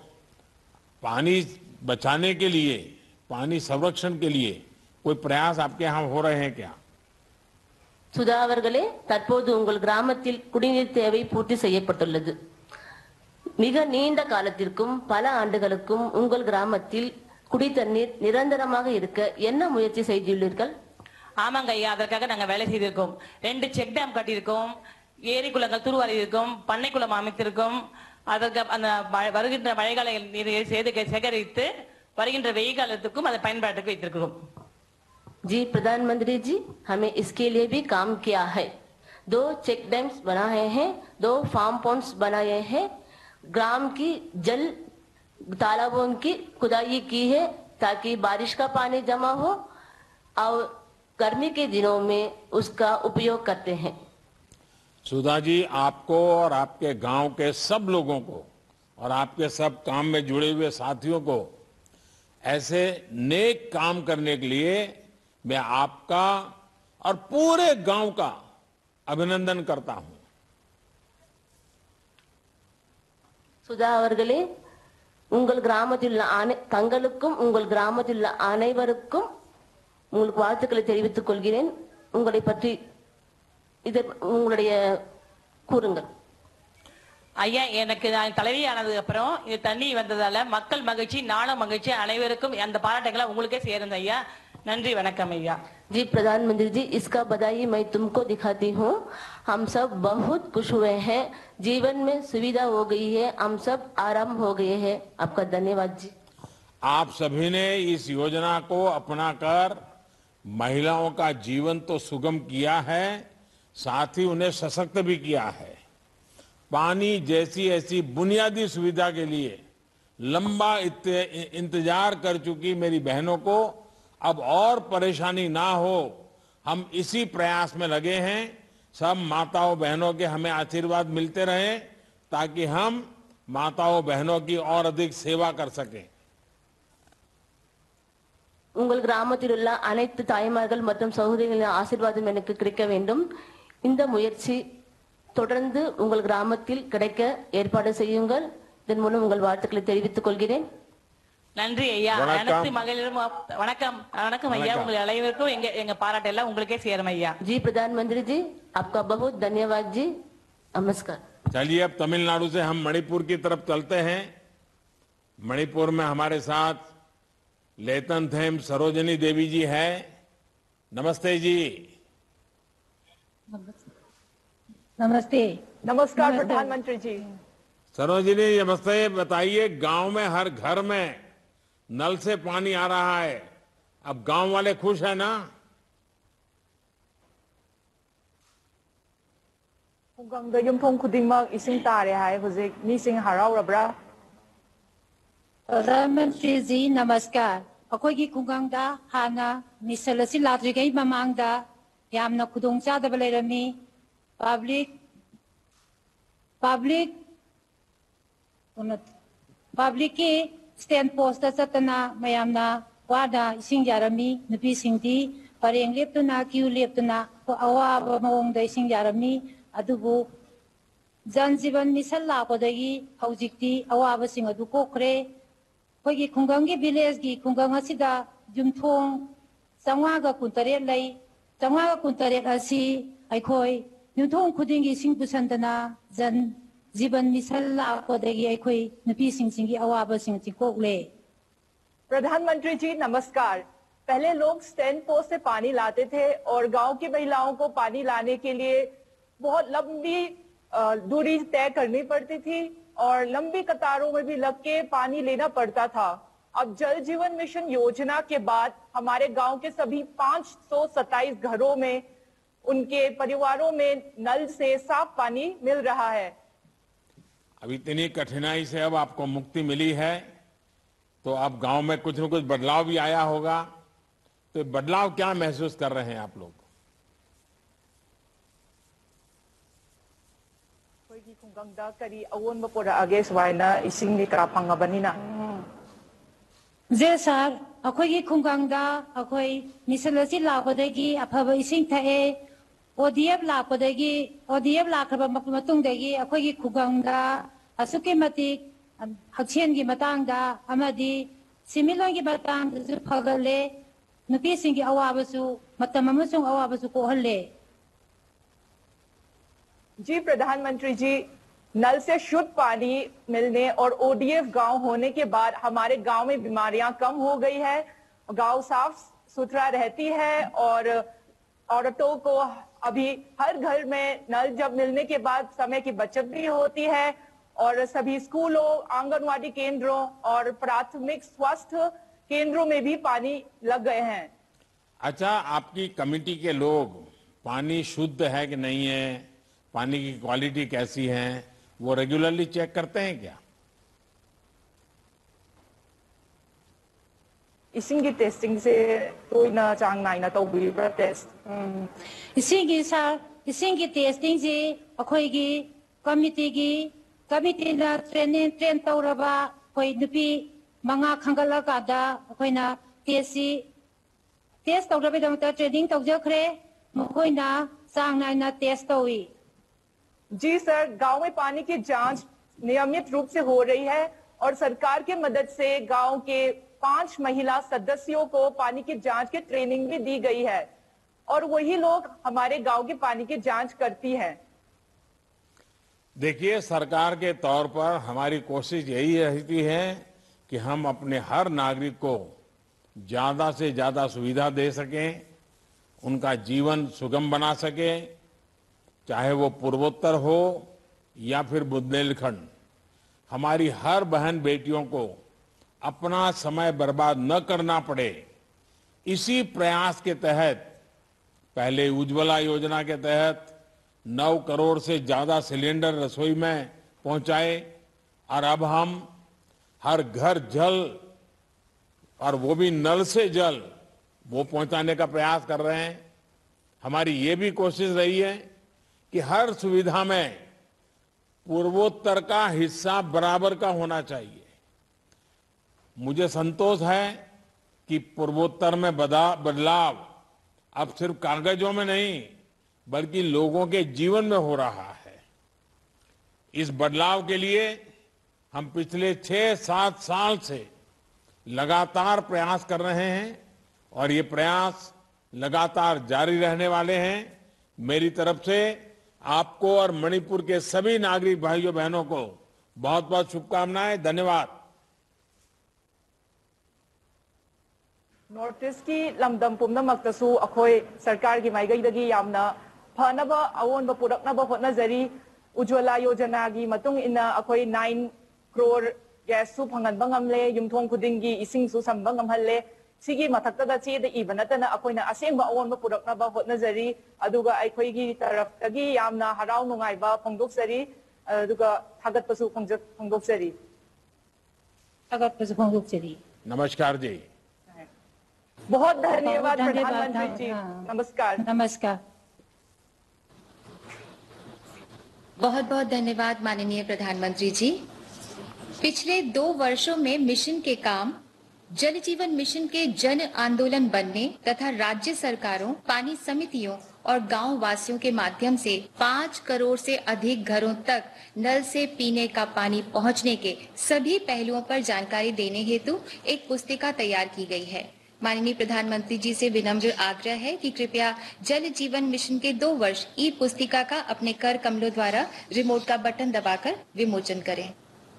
पानी बचाने के लिए, पानी संरक्षण के लिए कोई प्रयास आपके यहाँ हो रहे हैं क्या? சுதா அவர்களே, தற்போது உங்கள் கிராமத்தில் குடிநீர் தேவை பூர்த்தி செய்யப்பட்டுள்ளது. மிக நீண்ட காலத்திற்கும் பல ஆண்டுகளுக்கும் உங்கள் கிராமத்தில் குடி தண்ணீர் நிரந்தரமாக இருக்க என்ன முயற்சி செய்துள்ளீர்கள்? ஆமாங்க ஐயா, அதற்காக நாங்கள் வேலை செய்திருக்கோம். 2 செக் டேம் கட்டியிருக்கோம், ஏரி குளங்கள் தூர்வாரி இருக்கோம், பண்ணை குளம் அமைத்திருக்கோம். அதற்கு அந்த வருகின்ற மழைக்கால நீரை சேகரித்து வருகின்ற வெயில் காலத்துக்கும் அதை பயன்பாட்டுக்கு வைத்திருக்கிறோம். जी प्रधानमंत्री जी, हमें इसके लिए भी काम किया है. 2 चेक डैम्स बनाए हैं, 2 फार्म पॉन्ड्स बनाए हैं, ग्राम की जल तालाबों की खुदाई की है ताकि बारिश का पानी जमा हो और गर्मी के दिनों में उसका उपयोग करते हैं. सुधा जी, आपको और आपके गांव के सब लोगों को और आपके सब काम में जुड़े हुए साथियों को ऐसे नेक काम करने के लिए मैं आपका और पूरे गांव का अभिनंदन करता हूं. சுதா அவர்களே, உங்கள் கிராமத்தில் உள்ள தங்களுக்கும் உங்கள் கிராமத்தில் உள்ள அனைவருக்கும் உங்களுக்கு வாழ்த்துக்களை தெரிவித்துக் கொள்கிறேன். உங்களை பற்றி உங்களுடைய கூறுங்கள். ஐயா, எனக்கு நான் தலைவி ஆனதுக்கு அப்புறம் இது தண்ணி வந்ததால மக்கள் மகிழ்ச்சி, நானும் மகிழ்ச்சி, அனைவருக்கும் அந்த பாராட்டுகளை உங்களுக்கே சேருங்க ஐயா. நன்றி, வணக்கம் ஐயா. जी प्रधानमंत्री जी, इसका बधाई मैं तुमको दिखाती हूँ. हम सब बहुत खुश हुए हैं, जीवन में सुविधा हो गई है, हम सब आराम हो गए हैं. आपका धन्यवाद जी. आप सभी ने इस योजना को अपनाकर महिलाओं का जीवन तो सुगम किया है, साथ ही उन्हें सशक्त भी किया है. पानी जैसी ऐसी बुनियादी सुविधा के लिए लंबा इंतजार कर चुकी मेरी बहनों को अब और परेशानी ना हो, हम इसी प्रयास में लगे हैं. सब माताओं बहनों के हमें आशीर्वाद मिलते रहे ताकि हम माताओं बहनों की और अधिक सेवा कर सकें. உங்கள் கிராமத்தில் உள்ள அனைத்து தாய்மார்கள் மற்றும் சகோதரிகளின் ஆசீர்வாதம் எனக்கு கிடைக்க வேண்டும். இந்த முயற்சி தொடர்ந்து உங்கள் கிராமத்தில் கிடைக்க ஏற்பாடு செய்யுங்கள். இதன் மூலம் உங்கள் வாழ்த்துக்களை தெரிவித்துக் கொள்கிறேன். நன்றி ஐயா. அனைத்து மகளிரும் வணக்கம். வணக்கம் ஐயா. உங்கள் அனைவருக்கும் எங்க பாராட்டு எல்லாம் உங்களுக்கே சேரும் ஐயா. जी प्रधानमंत्री जी, आपका बहुत धन्यवाद जी. नमस्कार। चलिए अब तमिलनाडु से हम मणिपुर की तरफ चलते हैं। मणिपुर में हमारे साथ लेतनथेम सरोजनी देवी जी है। नमस्ते जी। नमस्ते। नमस्कार प्रधानमंत्री जी। सरोजनी नमस्ते। बताइए, गांव में हर घर में नल से पानी आ रहा है, अब गांव वाले खुश है ना? खुंगंगदा युमथोंग खुदिंगमक इसिंग तारे हाय हुजिक मिसिंग हराउरब्रा। प्रधानमंत्री जी नमस्कार। अखोइगी खुंगंगदा हाना मिसल असि लाद्रिगै ममांगदा यामना खुदोंग चादबा लेरमी। पब्लिक की स्टैंड पोस्ट चतना मयामना वादा इसिंग यारमी नुपी सिंगदी परेंग लेप्तुना क्यू लेप्तुना अवाब मवोंगदा इसिंग यारमी। अदुबु जन जीवन मिशन लापदगी हौजिक्ति अवाबसिंग अदु कोखरे। अखोइगी खुंगंगी विलेज की खुंगंग असिदा युमथोंग 548 लै। 548 असि अखोइ युमथोंग खुदिंगी इसिंग पुसंदना जन जीवन मिशन लापदगी अखोइ नुपी सिंगसिंगी अवाबसिंग चिकोले। प्रधानमंत्री जी नमस्कार। पहले लोग स्टैंड पोस्ट से पानी लाते थे और गांव की महिलाओं को पानी लाने के लिए बहुत लंबी दूरी तय करनी पड़ती थी और लंबी कतारों में भी लग के पानी लेना पड़ता था। अब जल जीवन मिशन योजना के बाद हमारे गांव के सभी 527 घरों में उनके परिवारों में नल से साफ पानी मिल रहा है। अब इतनी कठिनाई से अब आपको मुक्ति मिली है तो अब गांव में कुछ न कुछ बदलाव भी आया होगा, तो बदलाव क्या महसूस कर रहे हैं आप लोग? जे सर अखोइगी खुंगंगदा अखोइ मिसल असि लापदगी अफब इसिंग थाए ओडीएफ लाखरबा मतुंगदगी अखोइगी खुंगंगदा असुके मतिक हक्सेनगी मतंगदा अमदी सिमिलंगी मतंगदसु फगले नुपीसिंगी अवाबसु मतम अमसुंग अवाबसु कोहले। जी प्रधानमंत्री जी, नल से शुद्ध पानी मिलने और ओडीएफ गांव होने के बाद हमारे गांव में बीमारियां कम हो गई है, गांव साफ सुथरा रहती है और औरतों को अभी हर घर में नल जब मिलने के बाद समय की बचत भी होती है और सभी स्कूलों, आंगनवाड़ी केंद्रों और प्राथमिक स्वास्थ्य केंद्रों में भी पानी लग गए हैं। अच्छा, आपकी कमेटी के लोग पानी शुद्ध है कि नहीं है, पानी की क्वालिटी कैसी है, वो रेगुलरली चेक करते हैं क्या? इसिंगी टेस्टिंग से तो ना चांग नाइना तो भी टेस्ट इसिंगी टेस्टिंग से अखोइगी कमिटी ना ट्रेन तौरबा कोई नुपी मंगा खंगलकादा अखोइना टेस्ट तौरबा ट्रेनिंग तौजखरे मखोइना चांग नाइना टेस्ट तौई। जी सर, गांव में पानी की जांच नियमित रूप से हो रही है और सरकार की मदद से गांव के 5 महिला सदस्यों को पानी की जांच की ट्रेनिंग भी दी गई है और वही लोग हमारे गांव के पानी की जांच करती है। देखिए, सरकार के तौर पर हमारी कोशिश यही रहती है कि हम अपने हर नागरिक को ज्यादा से ज्यादा सुविधा दे सकें, उनका जीवन सुगम बना सकें, चाहे वो पूर्वोत्तर हो या फिर बुंदेलखंड। हमारी हर बहन बेटियों को अपना समय बर्बाद न करना पड़े, इसी प्रयास के तहत पहले उज्ज्वला योजना के तहत 9 करोड़ से ज्यादा सिलेंडर रसोई में पहुंचाए और अब हम हर घर जल, और वो भी नल से जल, वो पहुंचाने का प्रयास कर रहे हैं। हमारी ये भी कोशिश रही है कि हर सुविधा में पूर्वोत्तर का हिस्सा बराबर का होना चाहिए। मुझे संतोष है कि पूर्वोत्तर में बदलाव अब सिर्फ कागजों में नहीं बल्कि लोगों के जीवन में हो रहा है। इस बदलाव के लिए हम पिछले 6-7 साल से लगातार प्रयास कर रहे हैं और ये प्रयास लगातार जारी रहने वाले हैं। मेरी तरफ से आपको और मणिपुर के सभी नागरिक भाइयों बहनों को बहुत बहुत शुभकामनाएं। धन्यवाद। नॉर्थ ईस्ट की लमदम पुमनमक्तसु अखोय सरकार की माइगैदगी यामना फनबा अवोनबा पुरकनबा होटनजरी उज्ज्वला योजना की मतुंग इना अखोय 9 करोड़ गैस सु फंगनबा ngamle युमथोंग खुदिंगी इसिंग सु संबा ngamhalle सिगी मथक्तदा चेदा इबा नतना अखोयना असेंबा अवोनबा पुरकनबा होटनजरी अदुगा अखोयगी तरफतगी यामना हराव नुंगाइबा फोंदोकसरी अदुगा थागतपसु फोंदोकसरी नमस्कार जी। बहुत धन्यवाद प्रधानमंत्री जी। नमस्कार। नमस्कार। बहुत बहुत धन्यवाद माननीय प्रधानमंत्री जी। पिछले 2 वर्षों में मिशन के काम जल जीवन मिशन के जन आंदोलन बनने तथा राज्य सरकारों, पानी समितियों और गांव वासियों के माध्यम से 5 करोड़ से अधिक घरों तक नल से पीने का पानी पहुंचने के सभी पहलुओं पर जानकारी देने हेतु एक पुस्तिका तैयार की गई है। माननीय प्रधानमंत्री जी से विनम्र आग्रह है कि कृपया जल जीवन मिशन के 2 वर्ष ई पुस्तिका का अपने कर कमलों द्वारा रिमोट का बटन दबाकर विमोचन करें।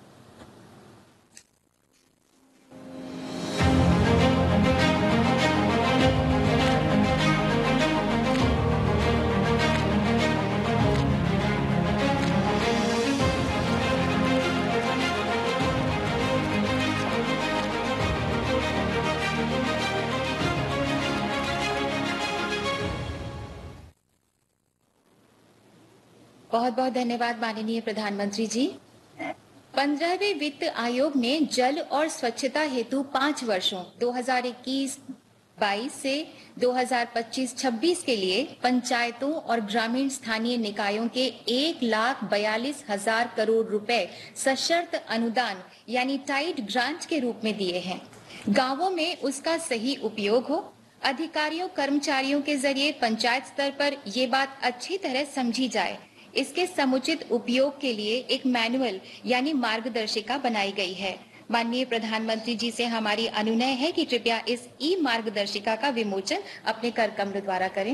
बहुत बहुत धन्यवाद माननीय प्रधानमंत्री जी। 15वें वित्त आयोग ने जल और स्वच्छता हेतु 5 वर्षों 2021-22 से 2025-26 के लिए पंचायतों और ग्रामीण स्थानीय निकायों के 1,42,000 करोड़ रुपए सशर्त अनुदान यानी टाइड ग्रांट के रूप में दिए हैं। गांवों में उसका सही उपयोग हो, अधिकारियों कर्मचारियों के जरिए पंचायत स्तर पर ये बात अच्छी तरह समझी जाए, इसके समुचित उपयोग के लिए एक मैनुअल यानी मार्गदर्शिका बनाई गई है। माननीय प्रधानमंत्री जी से हमारी अनुनय है कि कृपया इस ई मार्गदर्शिका का विमोचन अपने कर कमलों द्वारा करें।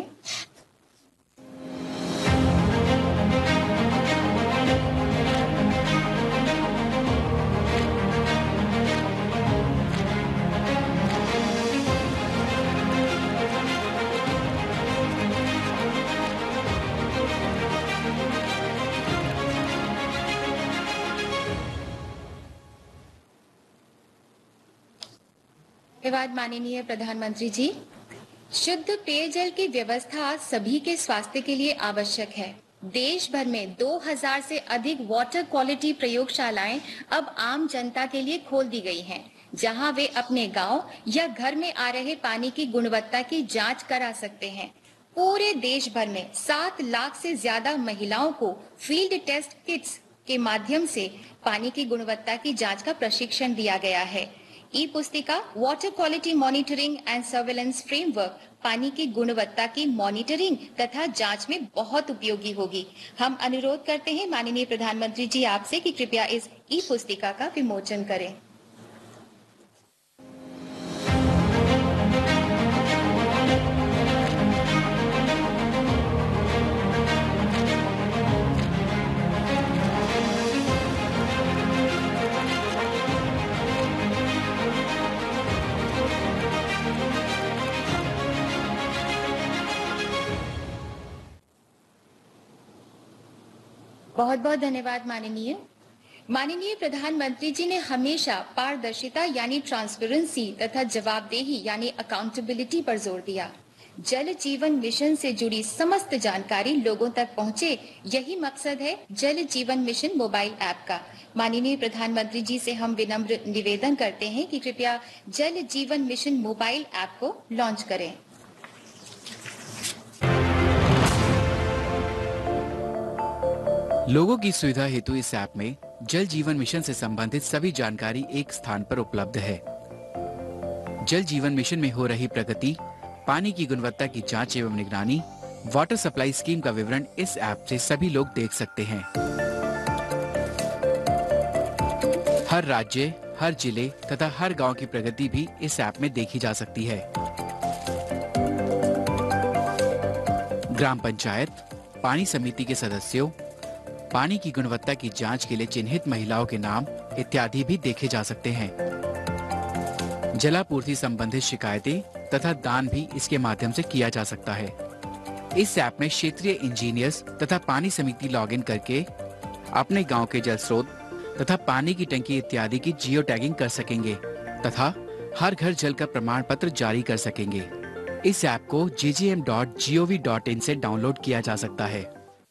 धन्यवाद माननीय प्रधानमंत्री जी। शुद्ध पेयजल की व्यवस्था सभी के स्वास्थ्य के लिए आवश्यक है। देश भर में 2000 से अधिक वाटर क्वालिटी प्रयोगशालाएं अब आम जनता के लिए खोल दी गई हैं, जहां वे अपने गांव या घर में आ रहे पानी की गुणवत्ता की जांच करा सकते हैं। पूरे देश भर में 7 लाख से ज्यादा महिलाओं को फील्ड टेस्ट किट्स के माध्यम से पानी की गुणवत्ता की जांच का प्रशिक्षण दिया गया है। ई पुस्तिका water quality monitoring and surveillance framework पानी की गुणवत्ता की मॉनिटरिंग तथा जांच में बहुत उपयोगी होगी। हम अनुरोध करते हैं माननीय प्रधानमंत्री जी आपसे कि कृपया इस ई पुस्तिका का विमोचन करें। बहुत बहुत धन्यवाद माननीय प्रधानमंत्री जी ने हमेशा पारदर्शिता यानी ट्रांसपेरेंसी तथा जवाबदेही यानी अकाउंटेबिलिटी पर जोर दिया। जल जीवन मिशन से जुड़ी समस्त जानकारी लोगों तक पहुंचे, यही मकसद है जल जीवन मिशन मोबाइल ऐप का। माननीय प्रधानमंत्री जी से हम विनम्र निवेदन करते हैं कि कृपया Jal Jeevan mission mobile app को लॉन्च करें। लोगों की सुविधा हेतु इस ऐप में जल जीवन मिशन से संबंधित सभी जानकारी एक स्थान पर उपलब्ध है। जल जीवन मिशन में हो रही प्रगति, पानी की गुणवत्ता की जांच एवं निगरानी, वाटर सप्लाई स्कीम का विवरण इस ऐप से सभी लोग देख सकते हैं। हर राज्य, हर जिले तथा हर गांव की प्रगति भी इस ऐप में देखी जा सकती है। ग्राम पंचायत, पानी समिति के सदस्यों, पानी की गुणवत्ता की जांच के लिए चिन्हित महिलाओं के नाम इत्यादि भी देखे जा सकते हैं। जलापूर्ति संबंधित शिकायतें तथा दान भी इसके माध्यम से किया जा सकता है। इस ऐप में क्षेत्रीय इंजीनियर्स तथा पानी समिति लॉगिन करके अपने गांव के जल स्रोत तथा पानी की टंकी इत्यादि की जियो टैगिंग कर सकेंगे तथा हर घर जल का प्रमाण पत्र जारी कर सकेंगे। इस ऐप को ggm.gov.in से डाउनलोड किया जा सकता है।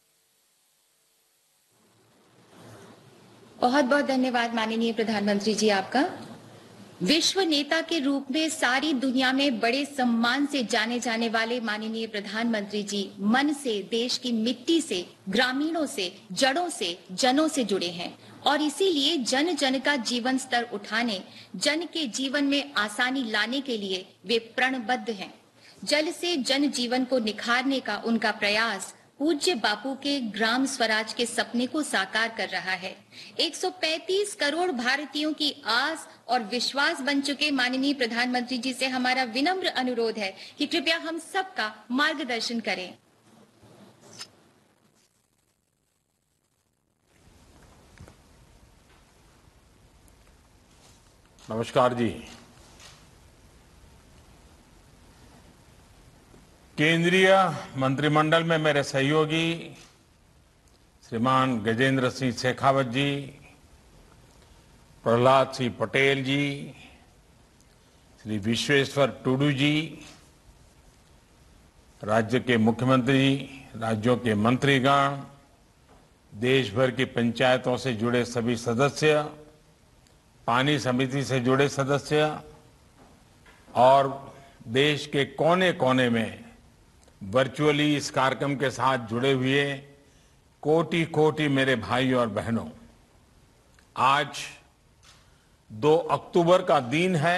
बहुत बहुत धन्यवाद माननीय प्रधानमंत्री जी आपका। विश्व नेता के रूप में सारी दुनिया में बड़े सम्मान से जाने जाने वाले माननीय प्रधानमंत्री जी मन से, देश की मिट्टी से, ग्रामीणों से, जड़ों से, जनों से जुड़े हैं और इसीलिए जन जन का जीवन स्तर उठाने, जन के जीवन में आसानी लाने के लिए वे प्रणबद्ध हैं। जल से जन जीवन को निखारने का उनका प्रयास पूज्य बापू के ग्राम स्वराज के सपने को साकार कर रहा है। 135 करोड़ भारतीयों की आस और विश्वास बन चुके माननीय प्रधानमंत्री जी से हमारा विनम्र अनुरोध है कि कृपया हम सबका मार्गदर्शन करें। नमस्कार जी। केंद्रीय मंत्रिमंडल में मेरे सहयोगी श्रीमान गजेंद्र सिंह शेखावत जी, प्रहलाद सिंह पटेल जी, श्री विश्वेश्वर टुडू जी, राज्य के मुख्यमंत्री, राज्यों के मंत्रीगण, देश भर की पंचायतों से जुड़े सभी सदस्य, पानी समिति से जुड़े सदस्य और देश के कोने कोने में वर्चुअली इस कार्यक्रम के साथ जुड़े हुए कोटि कोटि मेरे भाई और बहनों, आज 2 अक्टूबर का दिन है।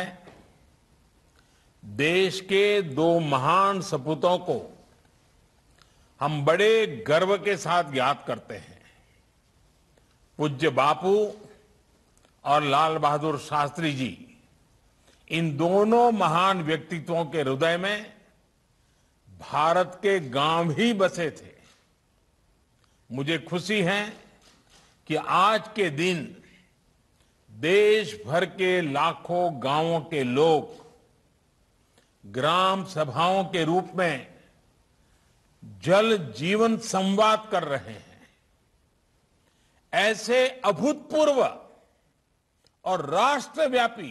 देश के 2 महान सपूतों को हम बड़े गर्व के साथ याद करते हैं। पूज्य बापू और लाल बहादुर शास्त्री जी, इन दोनों महान व्यक्तित्वों के हृदय में भारत के गांव ही बसे थे। मुझे खुशी है कि आज के दिन देश भर के लाखों गांवों के लोग ग्राम सभाओं के रूप में जल जीवन संवाद कर रहे हैं। ऐसे अभूतपूर्व और राष्ट्रव्यापी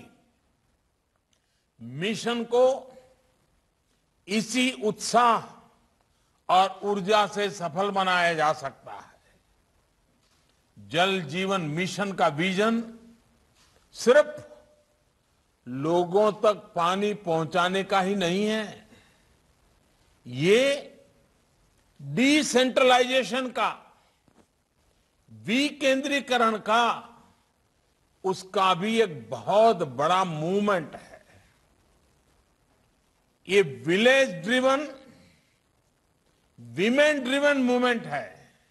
मिशन को इसी उत्साह और ऊर्जा से सफल बनाया जा सकता है। जल जीवन मिशन का विजन सिर्फ लोगों तक पानी पहुंचाने का ही नहीं है, ये डिसेंट्रलाइजेशन का, विकेंद्रीकरण का, उसका भी एक बहुत बड़ा मूवमेंट है। ये village driven, women driven movement है।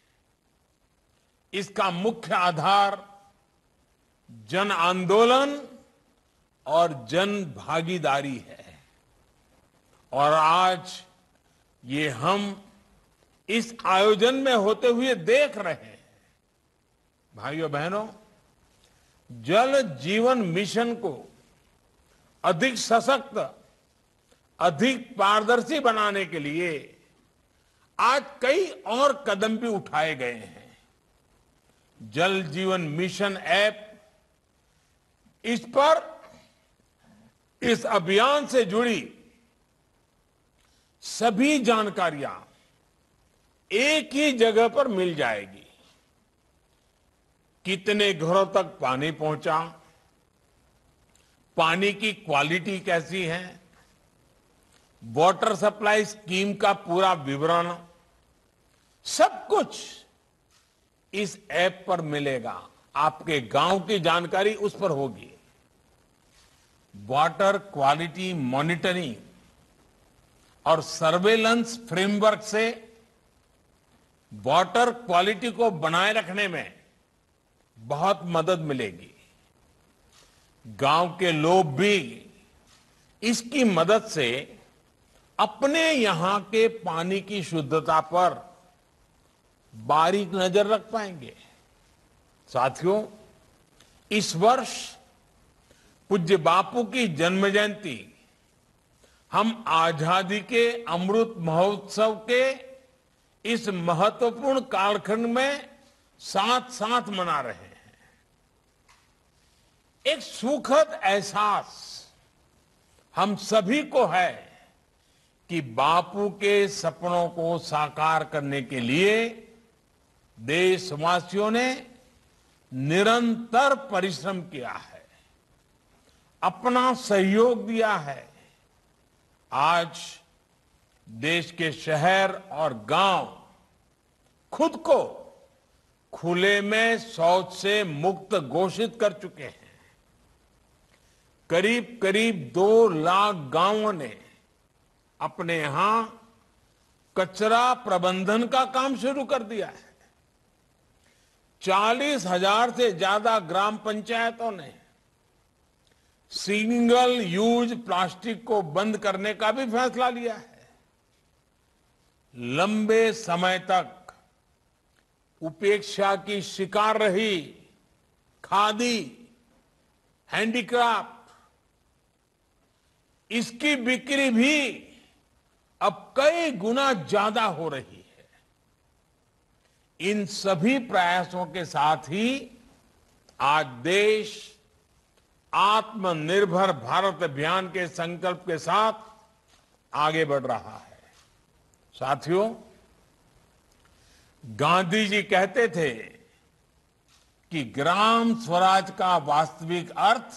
इसका मुख्य आधार जन आंदोलन और जन भागीदारी है और आज ये हम इस आयोजन में होते हुए देख रहे हैं। भाइयों बहनों, जल जीवन मिशन को अधिक सशक्त, अधिक पारदर्शी बनाने के लिए आज कई और कदम भी उठाए गए हैं। जल जीवन मिशन ऐप, इस पर इस अभियान से जुड़ी सभी जानकारियां एक ही जगह पर मिल जाएगी। कितने घरों तक पानी पहुंचा, पानी की क्वालिटी कैसी है, वाटर सप्लाई स्कीम का पूरा विवरण, सब कुछ इस ऐप पर मिलेगा। आपके गांव की जानकारी उस पर होगी। वाटर क्वालिटी मॉनिटरिंग और सर्वेलेंस फ्रेमवर्क से वाटर क्वालिटी को बनाए रखने में बहुत मदद मिलेगी। गांव के लोग भी इसकी मदद से अपने यहां के पानी की शुद्धता पर बारीक नजर रख पाएंगे। साथियों, इस वर्ष पूज्य बापू की जन्म जयंती हम आजादी के अमृत महोत्सव के इस महत्वपूर्ण कालखंड में साथ साथ मना रहे हैं। एक सुखद एहसास हम सभी को है कि बापू के सपनों को साकार करने के लिए देशवासियों ने निरंतर परिश्रम किया है, अपना सहयोग दिया है। आज देश के शहर और गांव खुद को खुले में शौच से मुक्त घोषित कर चुके हैं। करीब करीब 2 लाख गांवों ने अपने यहां कचरा प्रबंधन का काम शुरू कर दिया है। 40,000 से ज्यादा ग्राम पंचायतों ने सिंगल यूज प्लास्टिक को बंद करने का भी फैसला लिया है। लंबे समय तक उपेक्षा की शिकार रही खादी, हैंडीक्राफ्ट, इसकी बिक्री भी अब कई गुना ज्यादा हो रही है। इन सभी प्रयासों के साथ ही आज देश आत्मनिर्भर भारत अभियान के संकल्प के साथ आगे बढ़ रहा है। साथियों, गांधी जी कहते थे कि ग्राम स्वराज का वास्तविक अर्थ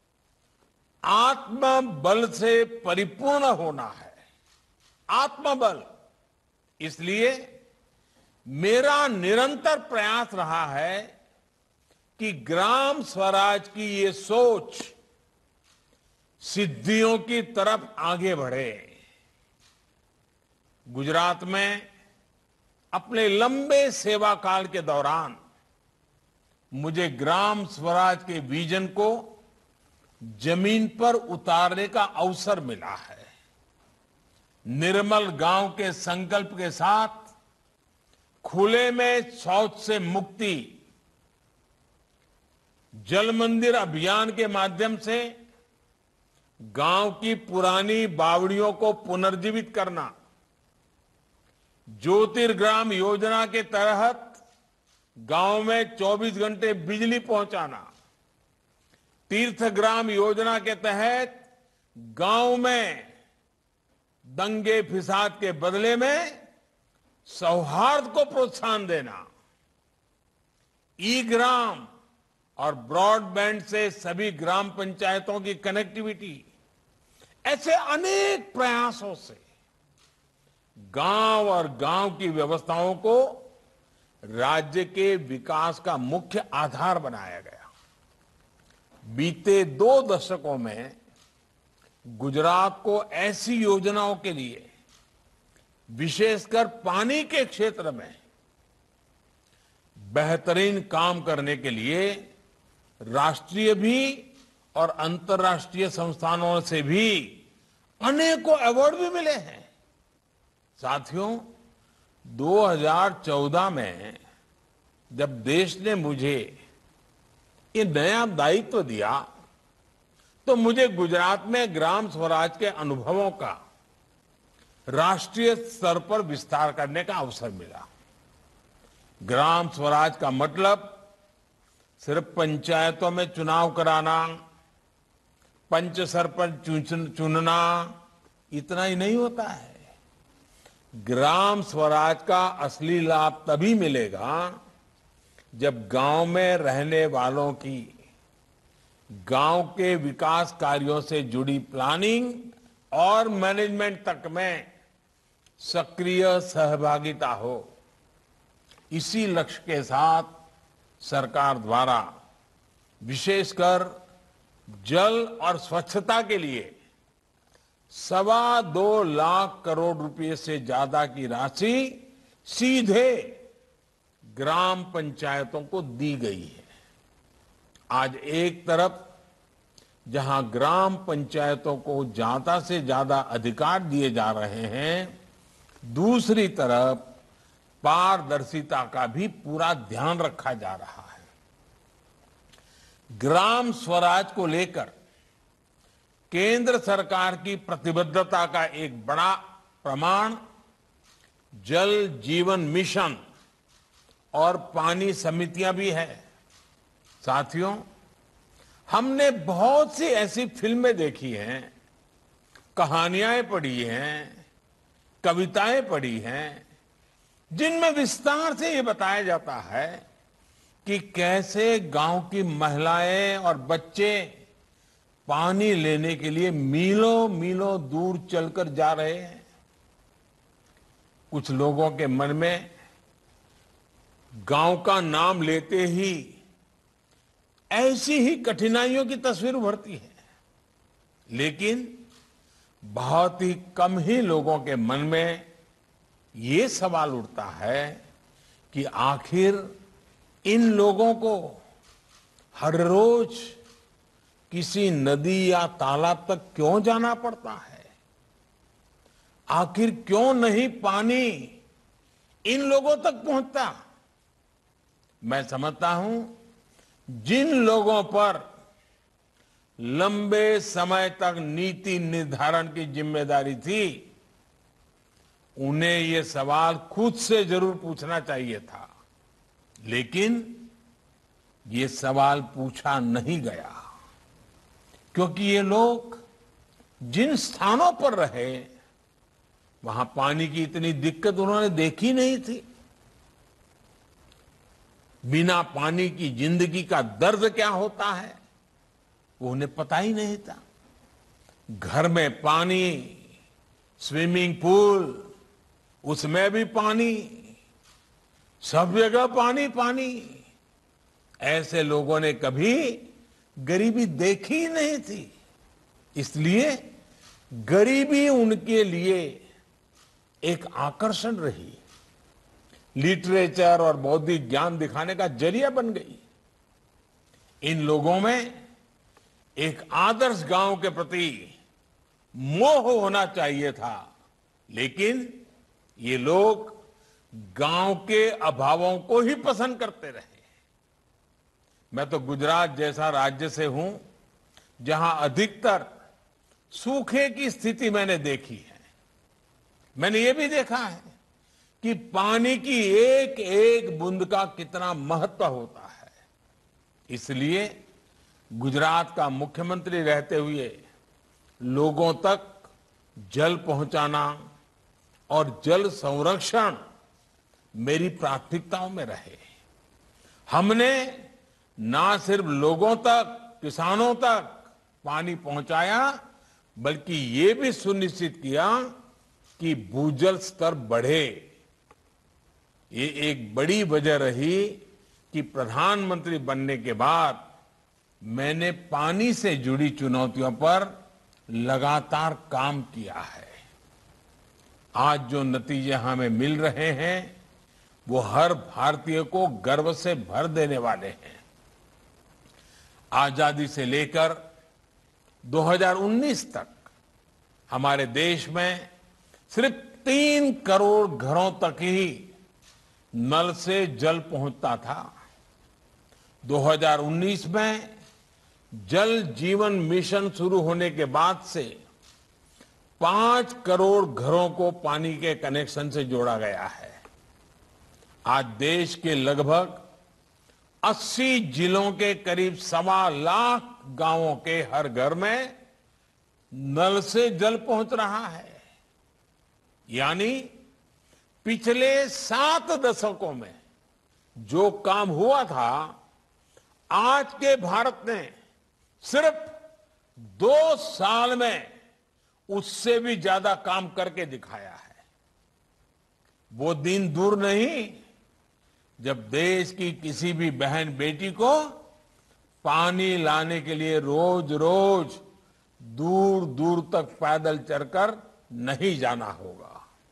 आत्मबल से परिपूर्ण होना है। आत्मबल। इसलिए मेरा निरंतर प्रयास रहा है कि ग्राम स्वराज की ये सोच सिद्धियों की तरफ आगे बढ़े। गुजरात में अपने लंबे सेवा काल के दौरान मुझे ग्राम स्वराज के विजन को जमीन पर उतारने का अवसर मिला है। निर्मल गांव के संकल्प के साथ खुले में शौच से मुक्ति, जल मंदिर अभियान के माध्यम से गांव की पुरानी बावड़ियों को पुनर्जीवित करना, ज्योतिर्ग्राम योजना के तहत गांव में 24 घंटे बिजली पहुंचाना, तीर्थग्राम योजना के तहत गांव में दंगे फिसाद के बदले में सौहार्द को प्रोत्साहन देना, ई ग्राम और ब्रॉडबैंड से सभी ग्राम पंचायतों की कनेक्टिविटी, ऐसे अनेक प्रयासों से गांव और गांव की व्यवस्थाओं को राज्य के विकास का मुख्य आधार बनाया गया। बीते 2 दशकों में गुजरात को ऐसी योजनाओं के लिए, विशेषकर पानी के क्षेत्र में बेहतरीन काम करने के लिए राष्ट्रीय भी और अंतर्राष्ट्रीय संस्थानों से भी अनेकों अवार्ड भी मिले हैं। साथियों, 2014 में जब देश ने मुझे ये नया दायित्व दिया तो मुझे गुजरात में ग्राम स्वराज के अनुभवों का राष्ट्रीय स्तर पर विस्तार करने का अवसर मिला। ग्राम स्वराज का मतलब सिर्फ पंचायतों में चुनाव कराना, पंच सरपंच चुनना, इतना ही नहीं होता है। ग्राम स्वराज का असली लाभ तभी मिलेगा जब गांव में रहने वालों की गांव के विकास कार्यों से जुड़ी प्लानिंग और मैनेजमेंट तक में सक्रिय सहभागिता हो। इसी लक्ष्य के साथ सरकार द्वारा विशेषकर जल और स्वच्छता के लिए 2.25 लाख करोड़ रुपए से ज्यादा की राशि सीधे ग्राम पंचायतों को दी गई है। आज एक तरफ जहां ग्राम पंचायतों को ज्यादा से ज्यादा अधिकार दिए जा रहे हैं, दूसरी तरफ पारदर्शिता का भी पूरा ध्यान रखा जा रहा है। ग्राम स्वराज को लेकर केंद्र सरकार की प्रतिबद्धता का एक बड़ा प्रमाण जल जीवन मिशन और पानी समितियां भी है। साथियों, हमने बहुत सी ऐसी फिल्में देखी हैं, कहानियां पढ़ी हैं, कविताएं पढ़ी हैं, जिनमें विस्तार से ये बताया जाता है कि कैसे गांव की महिलाएं और बच्चे पानी लेने के लिए मीलों मीलों दूर चलकर जा रहे हैं। कुछ लोगों के मन में गांव का नाम लेते ही ऐसी ही कठिनाइयों की तस्वीर उभरती है, लेकिन बहुत ही कम ही लोगों के मन में ये सवाल उठता है कि आखिर इन लोगों को हर रोज किसी नदी या तालाब तक क्यों जाना पड़ता है? आखिर क्यों नहीं पानी इन लोगों तक पहुंचता? मैं समझता हूं जिन लोगों पर लंबे समय तक नीति निर्धारण की जिम्मेदारी थी, उन्हें ये सवाल खुद से जरूर पूछना चाहिए था, लेकिन ये सवाल पूछा नहीं गया, क्योंकि ये लोग जिन स्थानों पर रहे वहां पानी की इतनी दिक्कत उन्होंने देखी नहीं थी। बिना पानी की जिंदगी का दर्द क्या होता है वो उन्हें पता ही नहीं था। घर में पानी, स्विमिंग पूल, उसमें भी पानी, सब जगह पानी पानी। ऐसे लोगों ने कभी गरीबी देखी ही नहीं थी, इसलिए गरीबी उनके लिए एक आकर्षण रही, लिटरेचर और बौद्धिक ज्ञान दिखाने का जरिया बन गई। इन लोगों में एक आदर्श गांव के प्रति मोह होना चाहिए था, लेकिन ये लोग गांव के अभावों को ही पसंद करते रहे। मैं तो गुजरात जैसा राज्य से हूं जहां अधिकतर सूखे की स्थिति मैंने देखी है। मैंने ये भी देखा है कि पानी की एक एक बूंद का कितना महत्व होता है। इसलिए गुजरात का मुख्यमंत्री रहते हुए लोगों तक जल पहुंचाना और जल संरक्षण मेरी प्राथमिकताओं में रहे। हमने ना सिर्फ लोगों तक, किसानों तक पानी पहुंचाया, बल्कि ये भी सुनिश्चित किया कि भूजल स्तर बढ़े। ये एक बड़ी वजह रही कि प्रधानमंत्री बनने के बाद मैंने पानी से जुड़ी चुनौतियों पर लगातार काम किया है। आज जो नतीजे हमें मिल रहे हैं वो हर भारतीय को गर्व से भर देने वाले हैं। आजादी से लेकर 2019 तक हमारे देश में सिर्फ 3 करोड़ घरों तक ही नल से जल पहुंचता था। 2019 में जल जीवन मिशन शुरू होने के बाद से 5 करोड़ घरों को पानी के कनेक्शन से जोड़ा गया है। आज देश के लगभग 80 जिलों के करीब 1.25 लाख गांवों के हर घर में नल से जल पहुंच रहा है। यानी पिछले 7 दशकों में जो काम हुआ था, आज के भारत ने सिर्फ 2 साल में उससे भी ज्यादा काम करके दिखाया है। वो दिन दूर नहीं जब देश की किसी भी बहन बेटी को पानी लाने के लिए रोज रोज दूर दूर तक पैदल चलकर नहीं जाना होगा।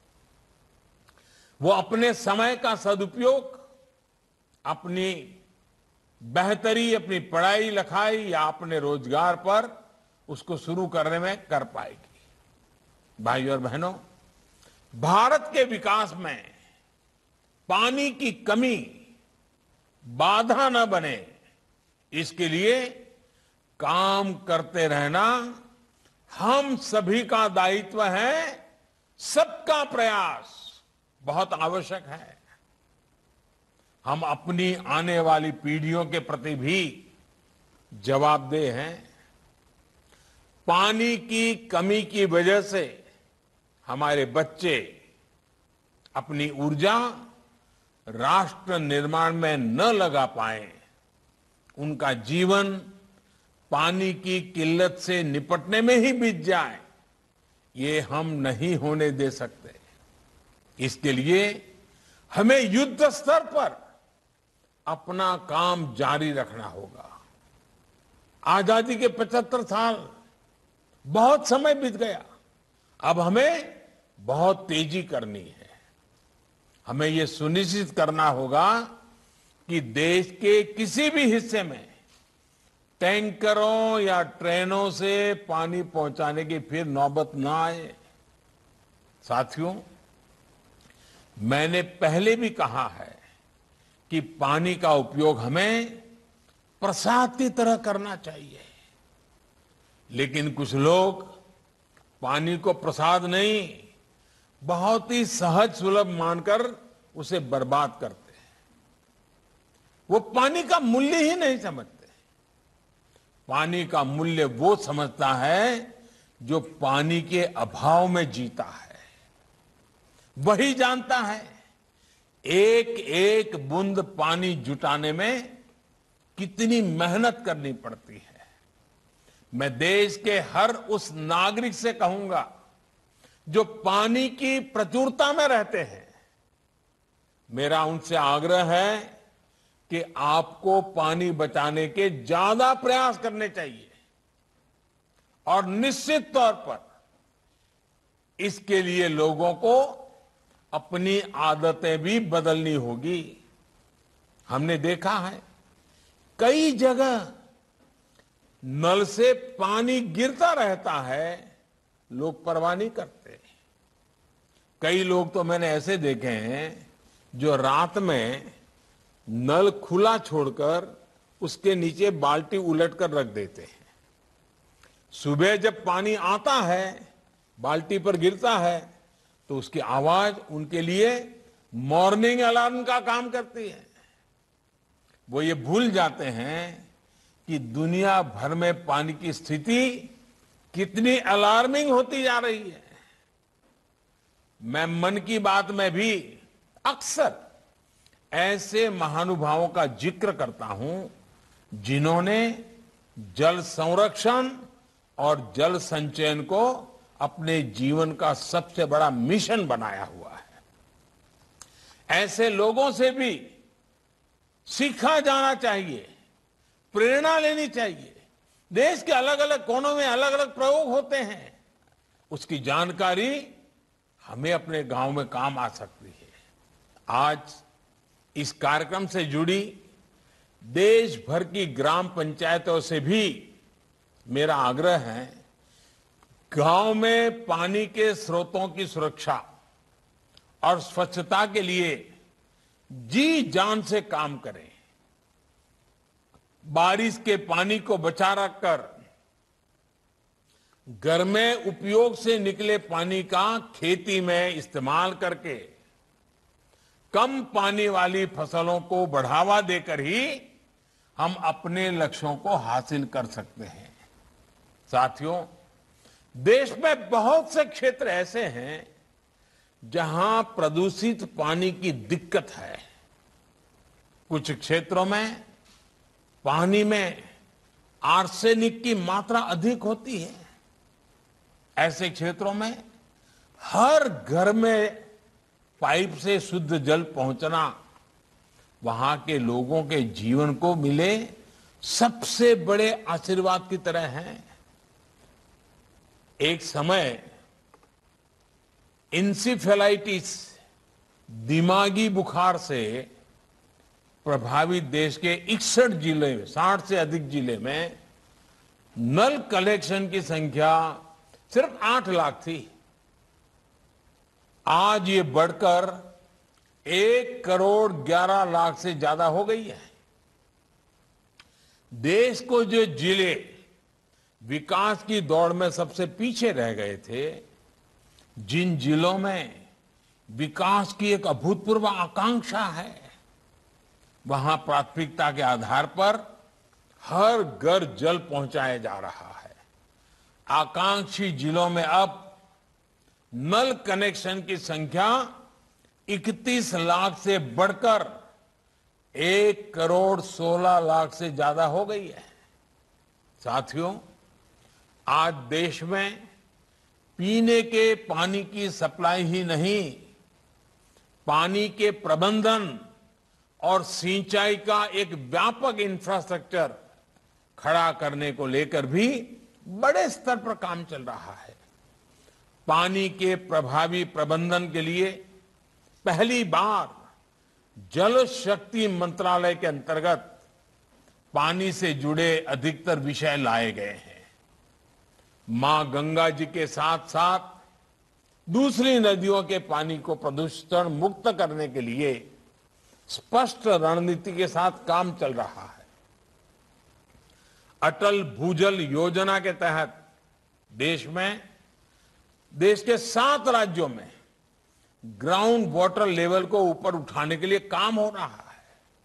वो अपने समय का सदुपयोग अपनी बेहतरी, अपनी पढ़ाई लिखाई या अपने रोजगार पर उसको शुरू करने में कर पाएगी। भाइयों और बहनों, भारत के विकास में पानी की कमी बाधा न बने, इसके लिए काम करते रहना हम सभी का दायित्व है। सबका प्रयास बहुत आवश्यक है। हम अपनी आने वाली पीढ़ियों के प्रति भी जवाबदेह हैं। पानी की कमी की वजह से हमारे बच्चे अपनी ऊर्जा राष्ट्र निर्माण में न लगा पाए, उनका जीवन पानी की किल्लत से निपटने में ही बीत जाए, ये हम नहीं होने दे सकते। इसके लिए हमें युद्ध स्तर पर अपना काम जारी रखना होगा। आजादी के 75 साल बहुत समय बीत गया। अब हमें बहुत तेजी करनी है। हमें यह सुनिश्चित करना होगा कि देश के किसी भी हिस्से में टैंकरों या ट्रेनों से पानी पहुंचाने की फिर नौबत ना आए। साथियों, मैंने पहले भी कहा है कि पानी का उपयोग हमें प्रसाद की तरह करना चाहिए, लेकिन कुछ लोग पानी को प्रसाद नहीं, बहुत ही सहज सुलभ मानकर उसे बर्बाद करते हैं। वो पानी का मूल्य ही नहीं समझते। पानी का मूल्य वो समझता है जो पानी के अभाव में जीता है। वही जानता है एक एक बूंद पानी जुटाने में कितनी मेहनत करनी पड़ती है। मैं देश के हर उस नागरिक से कहूंगा जो पानी की प्रचुरता में रहते हैं, मेरा उनसे आग्रह है कि आपको पानी बचाने के ज्यादा प्रयास करने चाहिए और निश्चित तौर पर इसके लिए लोगों को अपनी आदतें भी बदलनी होगी। हमने देखा है कई जगह नल से पानी गिरता रहता है, लोग परवाह नहीं करते। कई लोग तो मैंने ऐसे देखे हैं जो रात में नल खुला छोड़कर उसके नीचे बाल्टी उलटकर रख देते हैं। सुबह जब पानी आता है, बाल्टी पर गिरता है, तो उसकी आवाज उनके लिए मॉर्निंग अलार्म का काम करती है। वो ये भूल जाते हैं कि दुनिया भर में पानी की स्थिति कितनी अलार्मिंग होती जा रही है। मैं मन की बात में भी अक्सर ऐसे महानुभावों का जिक्र करता हूं जिन्होंने जल संरक्षण और जल संचयन को अपने जीवन का सबसे बड़ा मिशन बनाया हुआ है। ऐसे लोगों से भी सीखा जाना चाहिए, प्रेरणा लेनी चाहिए। देश के अलग अलग कोनों में अलग अलग प्रयोग होते हैं, उसकी जानकारी हमें अपने गांव में काम आ सकती है। आज इस कार्यक्रम से जुड़ी देश भर की ग्राम पंचायतों से भी मेरा आग्रह है, गांव में पानी के स्रोतों की सुरक्षा और स्वच्छता के लिए जी जान से काम करें। बारिश के पानी को बचा रखकर घर में उपयोग से निकले पानी का खेती में इस्तेमाल करके कम पानी वाली फसलों को बढ़ावा देकर ही हम अपने लक्ष्यों को हासिल कर सकते हैं। साथियों, देश में बहुत से क्षेत्र ऐसे हैं जहां प्रदूषित पानी की दिक्कत है। कुछ क्षेत्रों में पानी में आर्सेनिक की मात्रा अधिक होती है। ऐसे क्षेत्रों में हर घर में पाइप से शुद्ध जल पहुंचना वहां के लोगों के जीवन को मिले सबसे बड़े आशीर्वाद की तरह है। एक समय इंसेफेलाइटिस, दिमागी बुखार से प्रभावित देश के 61 जिले में, 60 से अधिक जिले में नल कलेक्शन की संख्या सिर्फ 8 लाख थी। आज ये बढ़कर 1,11,00,000 से ज्यादा हो गई है। देश को जो जिले विकास की दौड़ में सबसे पीछे रह गए थे, जिन जिलों में विकास की एक अभूतपूर्व आकांक्षा है, वहां प्राथमिकता के आधार पर हर घर जल पहुंचाया जा रहा है। आकांक्षी जिलों में अब नल कनेक्शन की संख्या 31 लाख से बढ़कर 1,16,00,000 से ज्यादा हो गई है। साथियों, आज देश में पीने के पानी की सप्लाई ही नहीं, पानी के प्रबंधन और सिंचाई का एक व्यापक इंफ्रास्ट्रक्चर खड़ा करने को लेकर भी बड़े स्तर पर काम चल रहा है। पानी के प्रभावी प्रबंधन के लिए पहली बार जल शक्ति मंत्रालय के अंतर्गत पानी से जुड़े अधिकतर विषय लाए गए हैं। मां गंगा जी के साथ साथ दूसरी नदियों के पानी को प्रदूषण मुक्त करने के लिए स्पष्ट रणनीति के साथ काम चल रहा है। अटल भूजल योजना के तहत देश के 7 राज्यों में ग्राउंड वाटर लेवल को ऊपर उठाने के लिए काम हो रहा है।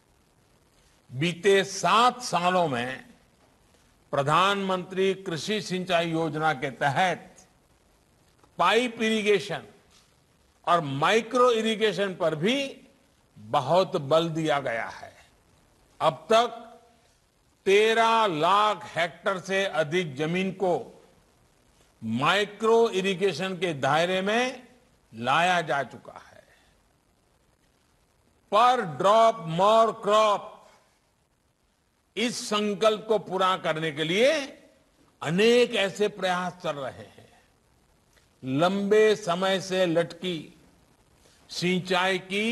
बीते 7 सालों में प्रधानमंत्री कृषि सिंचाई योजना के तहत पाइप इरिगेशन और माइक्रो इरिगेशन पर भी बहुत बल दिया गया है। अब तक 13 लाख हेक्टेयर से अधिक जमीन को माइक्रो इरिगेशन के दायरे में लाया जा चुका है। पर ड्रॉप मोर क्रॉप, इस संकल्प को पूरा करने के लिए अनेक ऐसे प्रयास चल रहे हैं। लंबे समय से लटकी सिंचाई की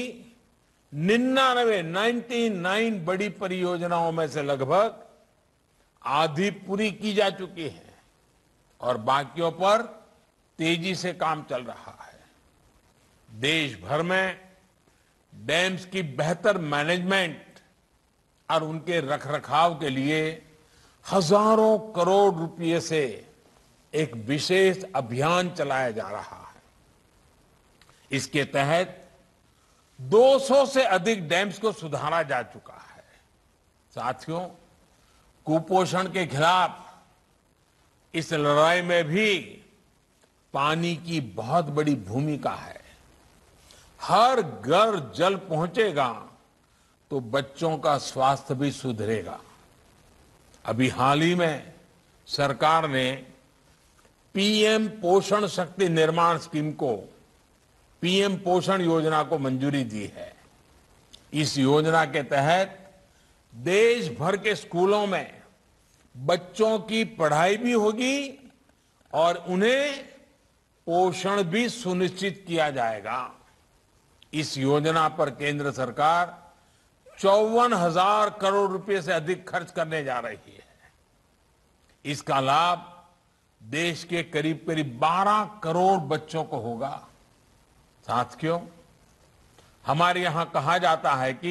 99 बड़ी परियोजनाओं में से लगभग आधी पूरी की जा चुकी है और बाकियों पर तेजी से काम चल रहा है। देश भर में डैम्स की बेहतर मैनेजमेंट और उनके रखरखाव के लिए हजारों करोड़ रुपए से एक विशेष अभियान चलाया जा रहा है। इसके तहत 200 से अधिक डैम्स को सुधारा जा चुका है। साथियों, कुपोषण के खिलाफ इस लड़ाई में भी पानी की बहुत बड़ी भूमिका है। हर घर जल पहुंचेगा तो बच्चों का स्वास्थ्य भी सुधरेगा। अभी हाल ही में सरकार ने पीएम पोषण शक्ति निर्माण स्कीम को, पीएम पोषण योजना को मंजूरी दी है। इस योजना के तहत देश भर के स्कूलों में बच्चों की पढ़ाई भी होगी और उन्हें पोषण भी सुनिश्चित किया जाएगा। इस योजना पर केंद्र सरकार 54,000 करोड़ रुपए से अधिक खर्च करने जा रही है। इसका लाभ देश के करीब 12 करोड़ बच्चों को होगा। साथियों, हमारे यहां कहा जाता है कि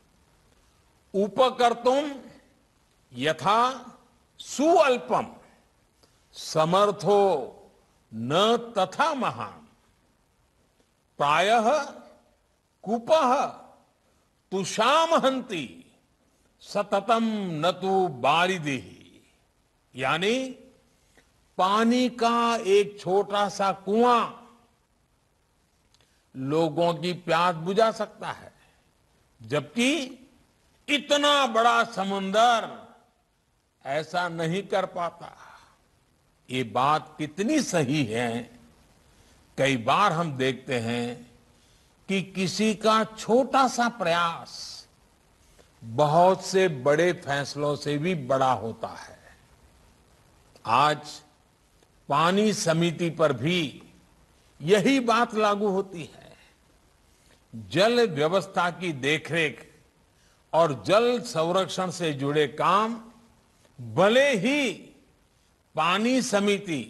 उपकर्तुम यथा सुअल्पम समर्थो न तथा महान, प्रायः कुपः तुषाम हंति सततम न तु बारिदेहि। यानी पानी का एक छोटा सा कुआं लोगों की प्यास बुझा सकता है, जबकि इतना बड़ा समुंदर ऐसा नहीं कर पाता। ये बात कितनी सही है। कई बार हम देखते हैं कि किसी का छोटा सा प्रयास बहुत से बड़े फैसलों से भी बड़ा होता है। आज पानी समिति पर भी यही बात लागू होती है। जल व्यवस्था की देखरेख और जल संरक्षण से जुड़े काम भले ही पानी समिति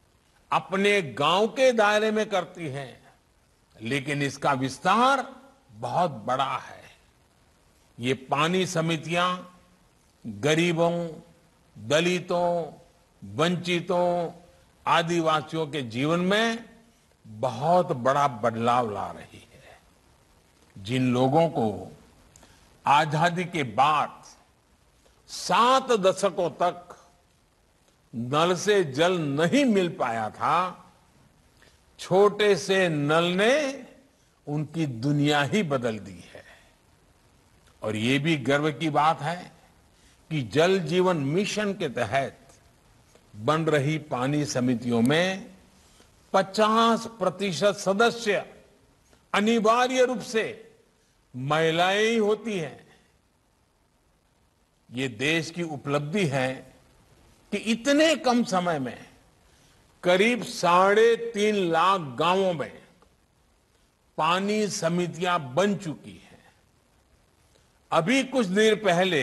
अपने गांव के दायरे में करती है, लेकिन इसका विस्तार बहुत बड़ा है। ये पानी समितियां गरीबों, दलितों, वंचितों, आदिवासियों के जीवन में बहुत बड़ा बदलाव ला रही है। जिन लोगों को आजादी के बाद 7 दशकों तक नल से जल नहीं मिल पाया था, छोटे से नल ने उनकी दुनिया ही बदल दी है। और ये भी गर्व की बात है कि जल जीवन मिशन के तहत बन रही पानी समितियों में 50% सदस्य अनिवार्य रूप से महिलाएं ही होती हैं। ये देश की उपलब्धि है कि इतने कम समय में करीब 3.5 लाख गांवों में पानी समितियां बन चुकी हैं। अभी कुछ देर पहले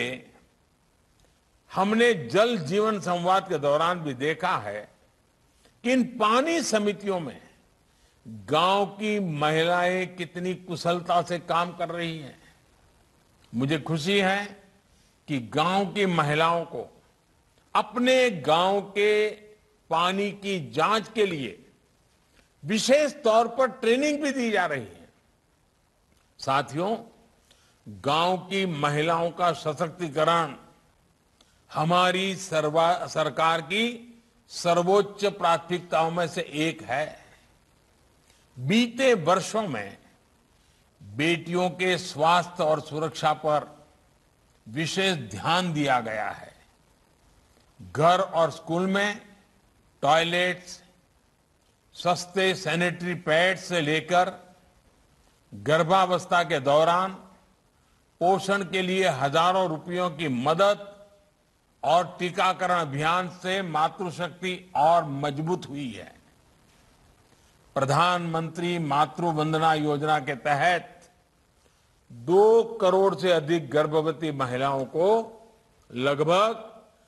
हमने जल जीवन संवाद के दौरान भी देखा है कि इन पानी समितियों में गांव की महिलाएं कितनी कुशलता से काम कर रही हैं। मुझे खुशी है कि गांव की महिलाओं को अपने गांव के पानी की जांच के लिए विशेष तौर पर ट्रेनिंग भी दी जा रही है। साथियों, गांव की महिलाओं का सशक्तिकरण हमारी सरकार की सर्वोच्च प्राथमिकताओं में से एक है। बीते वर्षों में बेटियों के स्वास्थ्य और सुरक्षा पर विशेष ध्यान दिया गया है। घर और स्कूल में टॉयलेट्स, सस्ते सैनिटरी पैड्स से लेकर गर्भावस्था के दौरान पोषण के लिए हजारों रुपयों की मदद और टीकाकरण अभियान से मातृशक्ति और मजबूत हुई है। प्रधानमंत्री मातृ वंदना योजना के तहत 2 करोड़ से अधिक गर्भवती महिलाओं को लगभग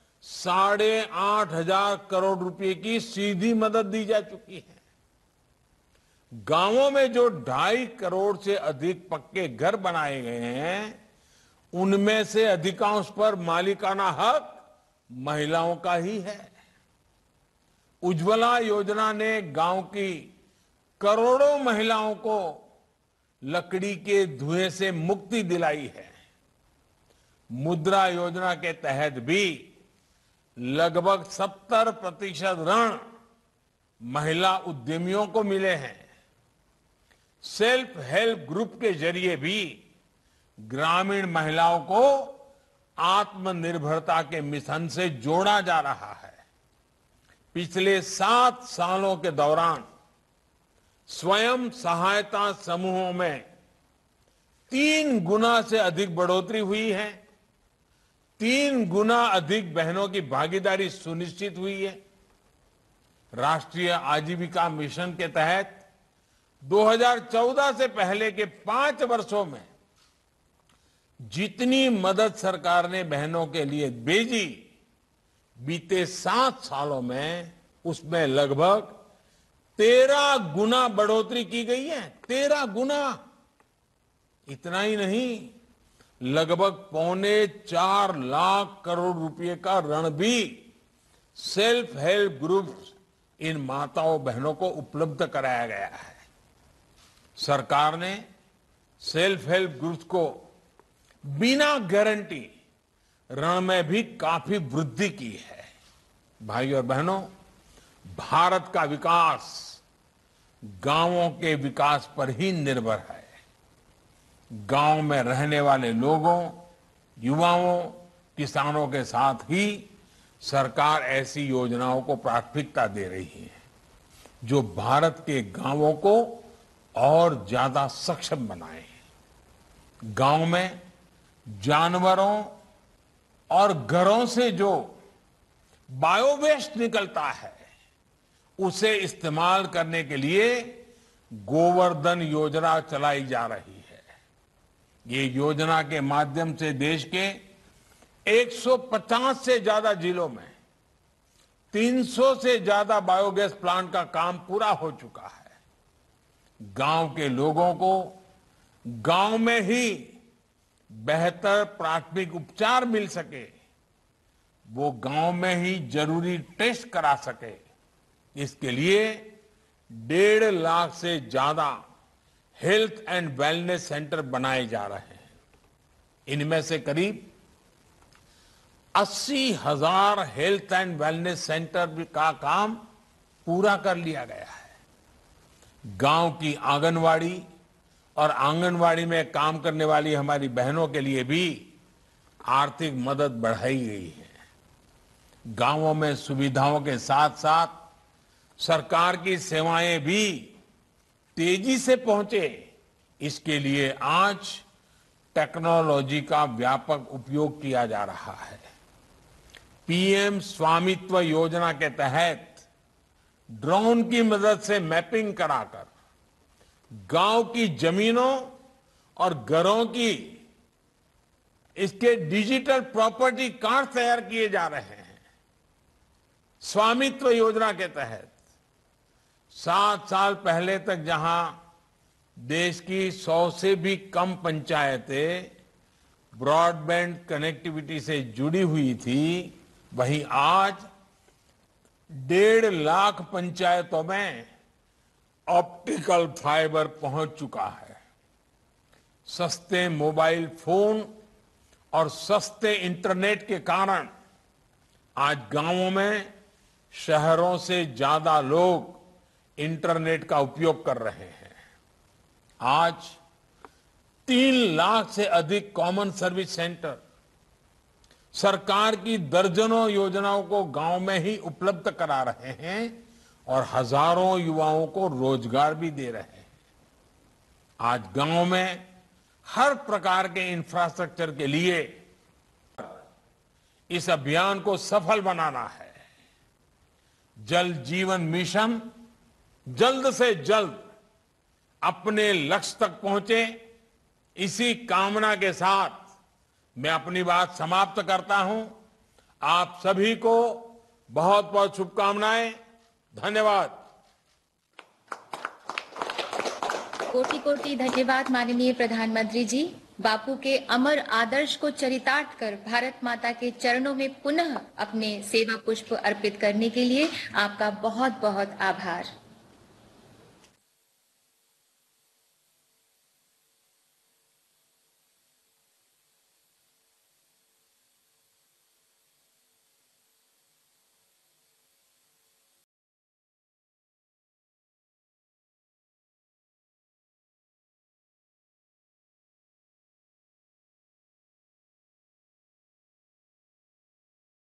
8,500 करोड़ रुपए की सीधी मदद दी जा चुकी है। गांवों में जो 2.5 करोड़ से अधिक पक्के घर बनाए गए हैं, उनमें से अधिकांश पर मालिकाना हक महिलाओं का ही है। उज्ज्वला योजना ने गांव की करोड़ों महिलाओं को लकड़ी के धुएं से मुक्ति दिलाई है। मुद्रा योजना के तहत भी लगभग 70% ऋण महिला उद्यमियों को मिले हैं। सेल्फ हेल्प ग्रुप के जरिए भी ग्रामीण महिलाओं को आत्मनिर्भरता के मिशन से जोड़ा जा रहा है। पिछले 7 सालों के दौरान स्वयं सहायता समूहों में 3 गुना से अधिक बढ़ोतरी हुई है। 3 गुना अधिक बहनों की भागीदारी सुनिश्चित हुई है। राष्ट्रीय आजीविका मिशन के तहत 2014 से पहले के 5 वर्षों में जितनी मदद सरकार ने बहनों के लिए भेजी, बीते 7 सालों में उसमें लगभग 13 गुना बढ़ोतरी की गई है। 13 गुना। इतना ही नहीं, लगभग 4.25 लाख करोड़ रुपए का ऋण भी सेल्फ हेल्प ग्रुप इन माताओं बहनों को उपलब्ध कराया गया है। सरकार ने सेल्फ हेल्प ग्रुप्स को बिना गारंटी ऋण में भी काफी वृद्धि की है। भाई और बहनों, भारत का विकास गांवों के विकास पर ही निर्भर है। गांव में रहने वाले लोगों, युवाओं, किसानों के साथ ही सरकार ऐसी योजनाओं को प्राथमिकता दे रही है जो भारत के गांवों को और ज्यादा सक्षम बनाए। गांव में जानवरों और घरों से जो बायोवेस्ट निकलता है, उसे इस्तेमाल करने के लिए गोवर्धन योजना चलाई जा रही है। ये योजना के माध्यम से देश के 150 से ज्यादा जिलों में 300 से ज्यादा बायोगैस प्लांट का काम पूरा हो चुका है। गांव के लोगों को गांव में ही बेहतर प्राथमिक उपचार मिल सके, वो गांव में ही जरूरी टेस्ट करा सके, इसके लिए 1.5 लाख से ज्यादा हेल्थ एंड वेलनेस सेंटर बनाए जा रहे हैं। इनमें से करीब 80,000 हेल्थ एंड वेलनेस सेंटर का काम पूरा कर लिया गया है। गांव की आंगनवाड़ी और आंगनवाड़ी में काम करने वाली हमारी बहनों के लिए भी आर्थिक मदद बढ़ाई गई है। गांवों में सुविधाओं के साथ साथ सरकार की सेवाएं भी तेजी से पहुंचे, इसके लिए आज टेक्नोलॉजी का व्यापक उपयोग किया जा रहा है। पीएम स्वामित्व योजना के तहत ड्रोन की मदद से मैपिंग कराकर गांव की जमीनों और घरों की इसके डिजिटल प्रॉपर्टी कार्ड तैयार किए जा रहे हैं। स्वामित्व योजना के तहत 7 साल पहले तक जहां देश की 100 से भी कम पंचायतें ब्रॉडबैंड कनेक्टिविटी से जुड़ी हुई थी, वहीं आज 1.5 लाख पंचायतों में ऑप्टिकल फाइबर पहुंच चुका है। सस्ते मोबाइल फोन और सस्ते इंटरनेट के कारण आज गांवों में शहरों से ज्यादा लोग इंटरनेट का उपयोग कर रहे हैं। आज 3 लाख से अधिक कॉमन सर्विस सेंटर सरकार की दर्जनों योजनाओं को गांव में ही उपलब्ध करा रहे हैं और हजारों युवाओं को रोजगार भी दे रहे हैं। आज गांव में हर प्रकार के इंफ्रास्ट्रक्चर के लिए इस अभियान को सफल बनाना है। जल जीवन मिशन जल्द से जल्द अपने लक्ष्य तक पहुंचे, इसी कामना के साथ मैं अपनी बात समाप्त करता हूं। आप सभी को बहुत बहुत शुभकामनाएं। धन्यवाद। कोटि कोटि धन्यवाद माननीय प्रधानमंत्री जी। बापू के अमर आदर्श को चरितार्थ कर भारत माता के चरणों में पुनः अपने सेवा पुष्प अर्पित करने के लिए आपका बहुत बहुत आभार।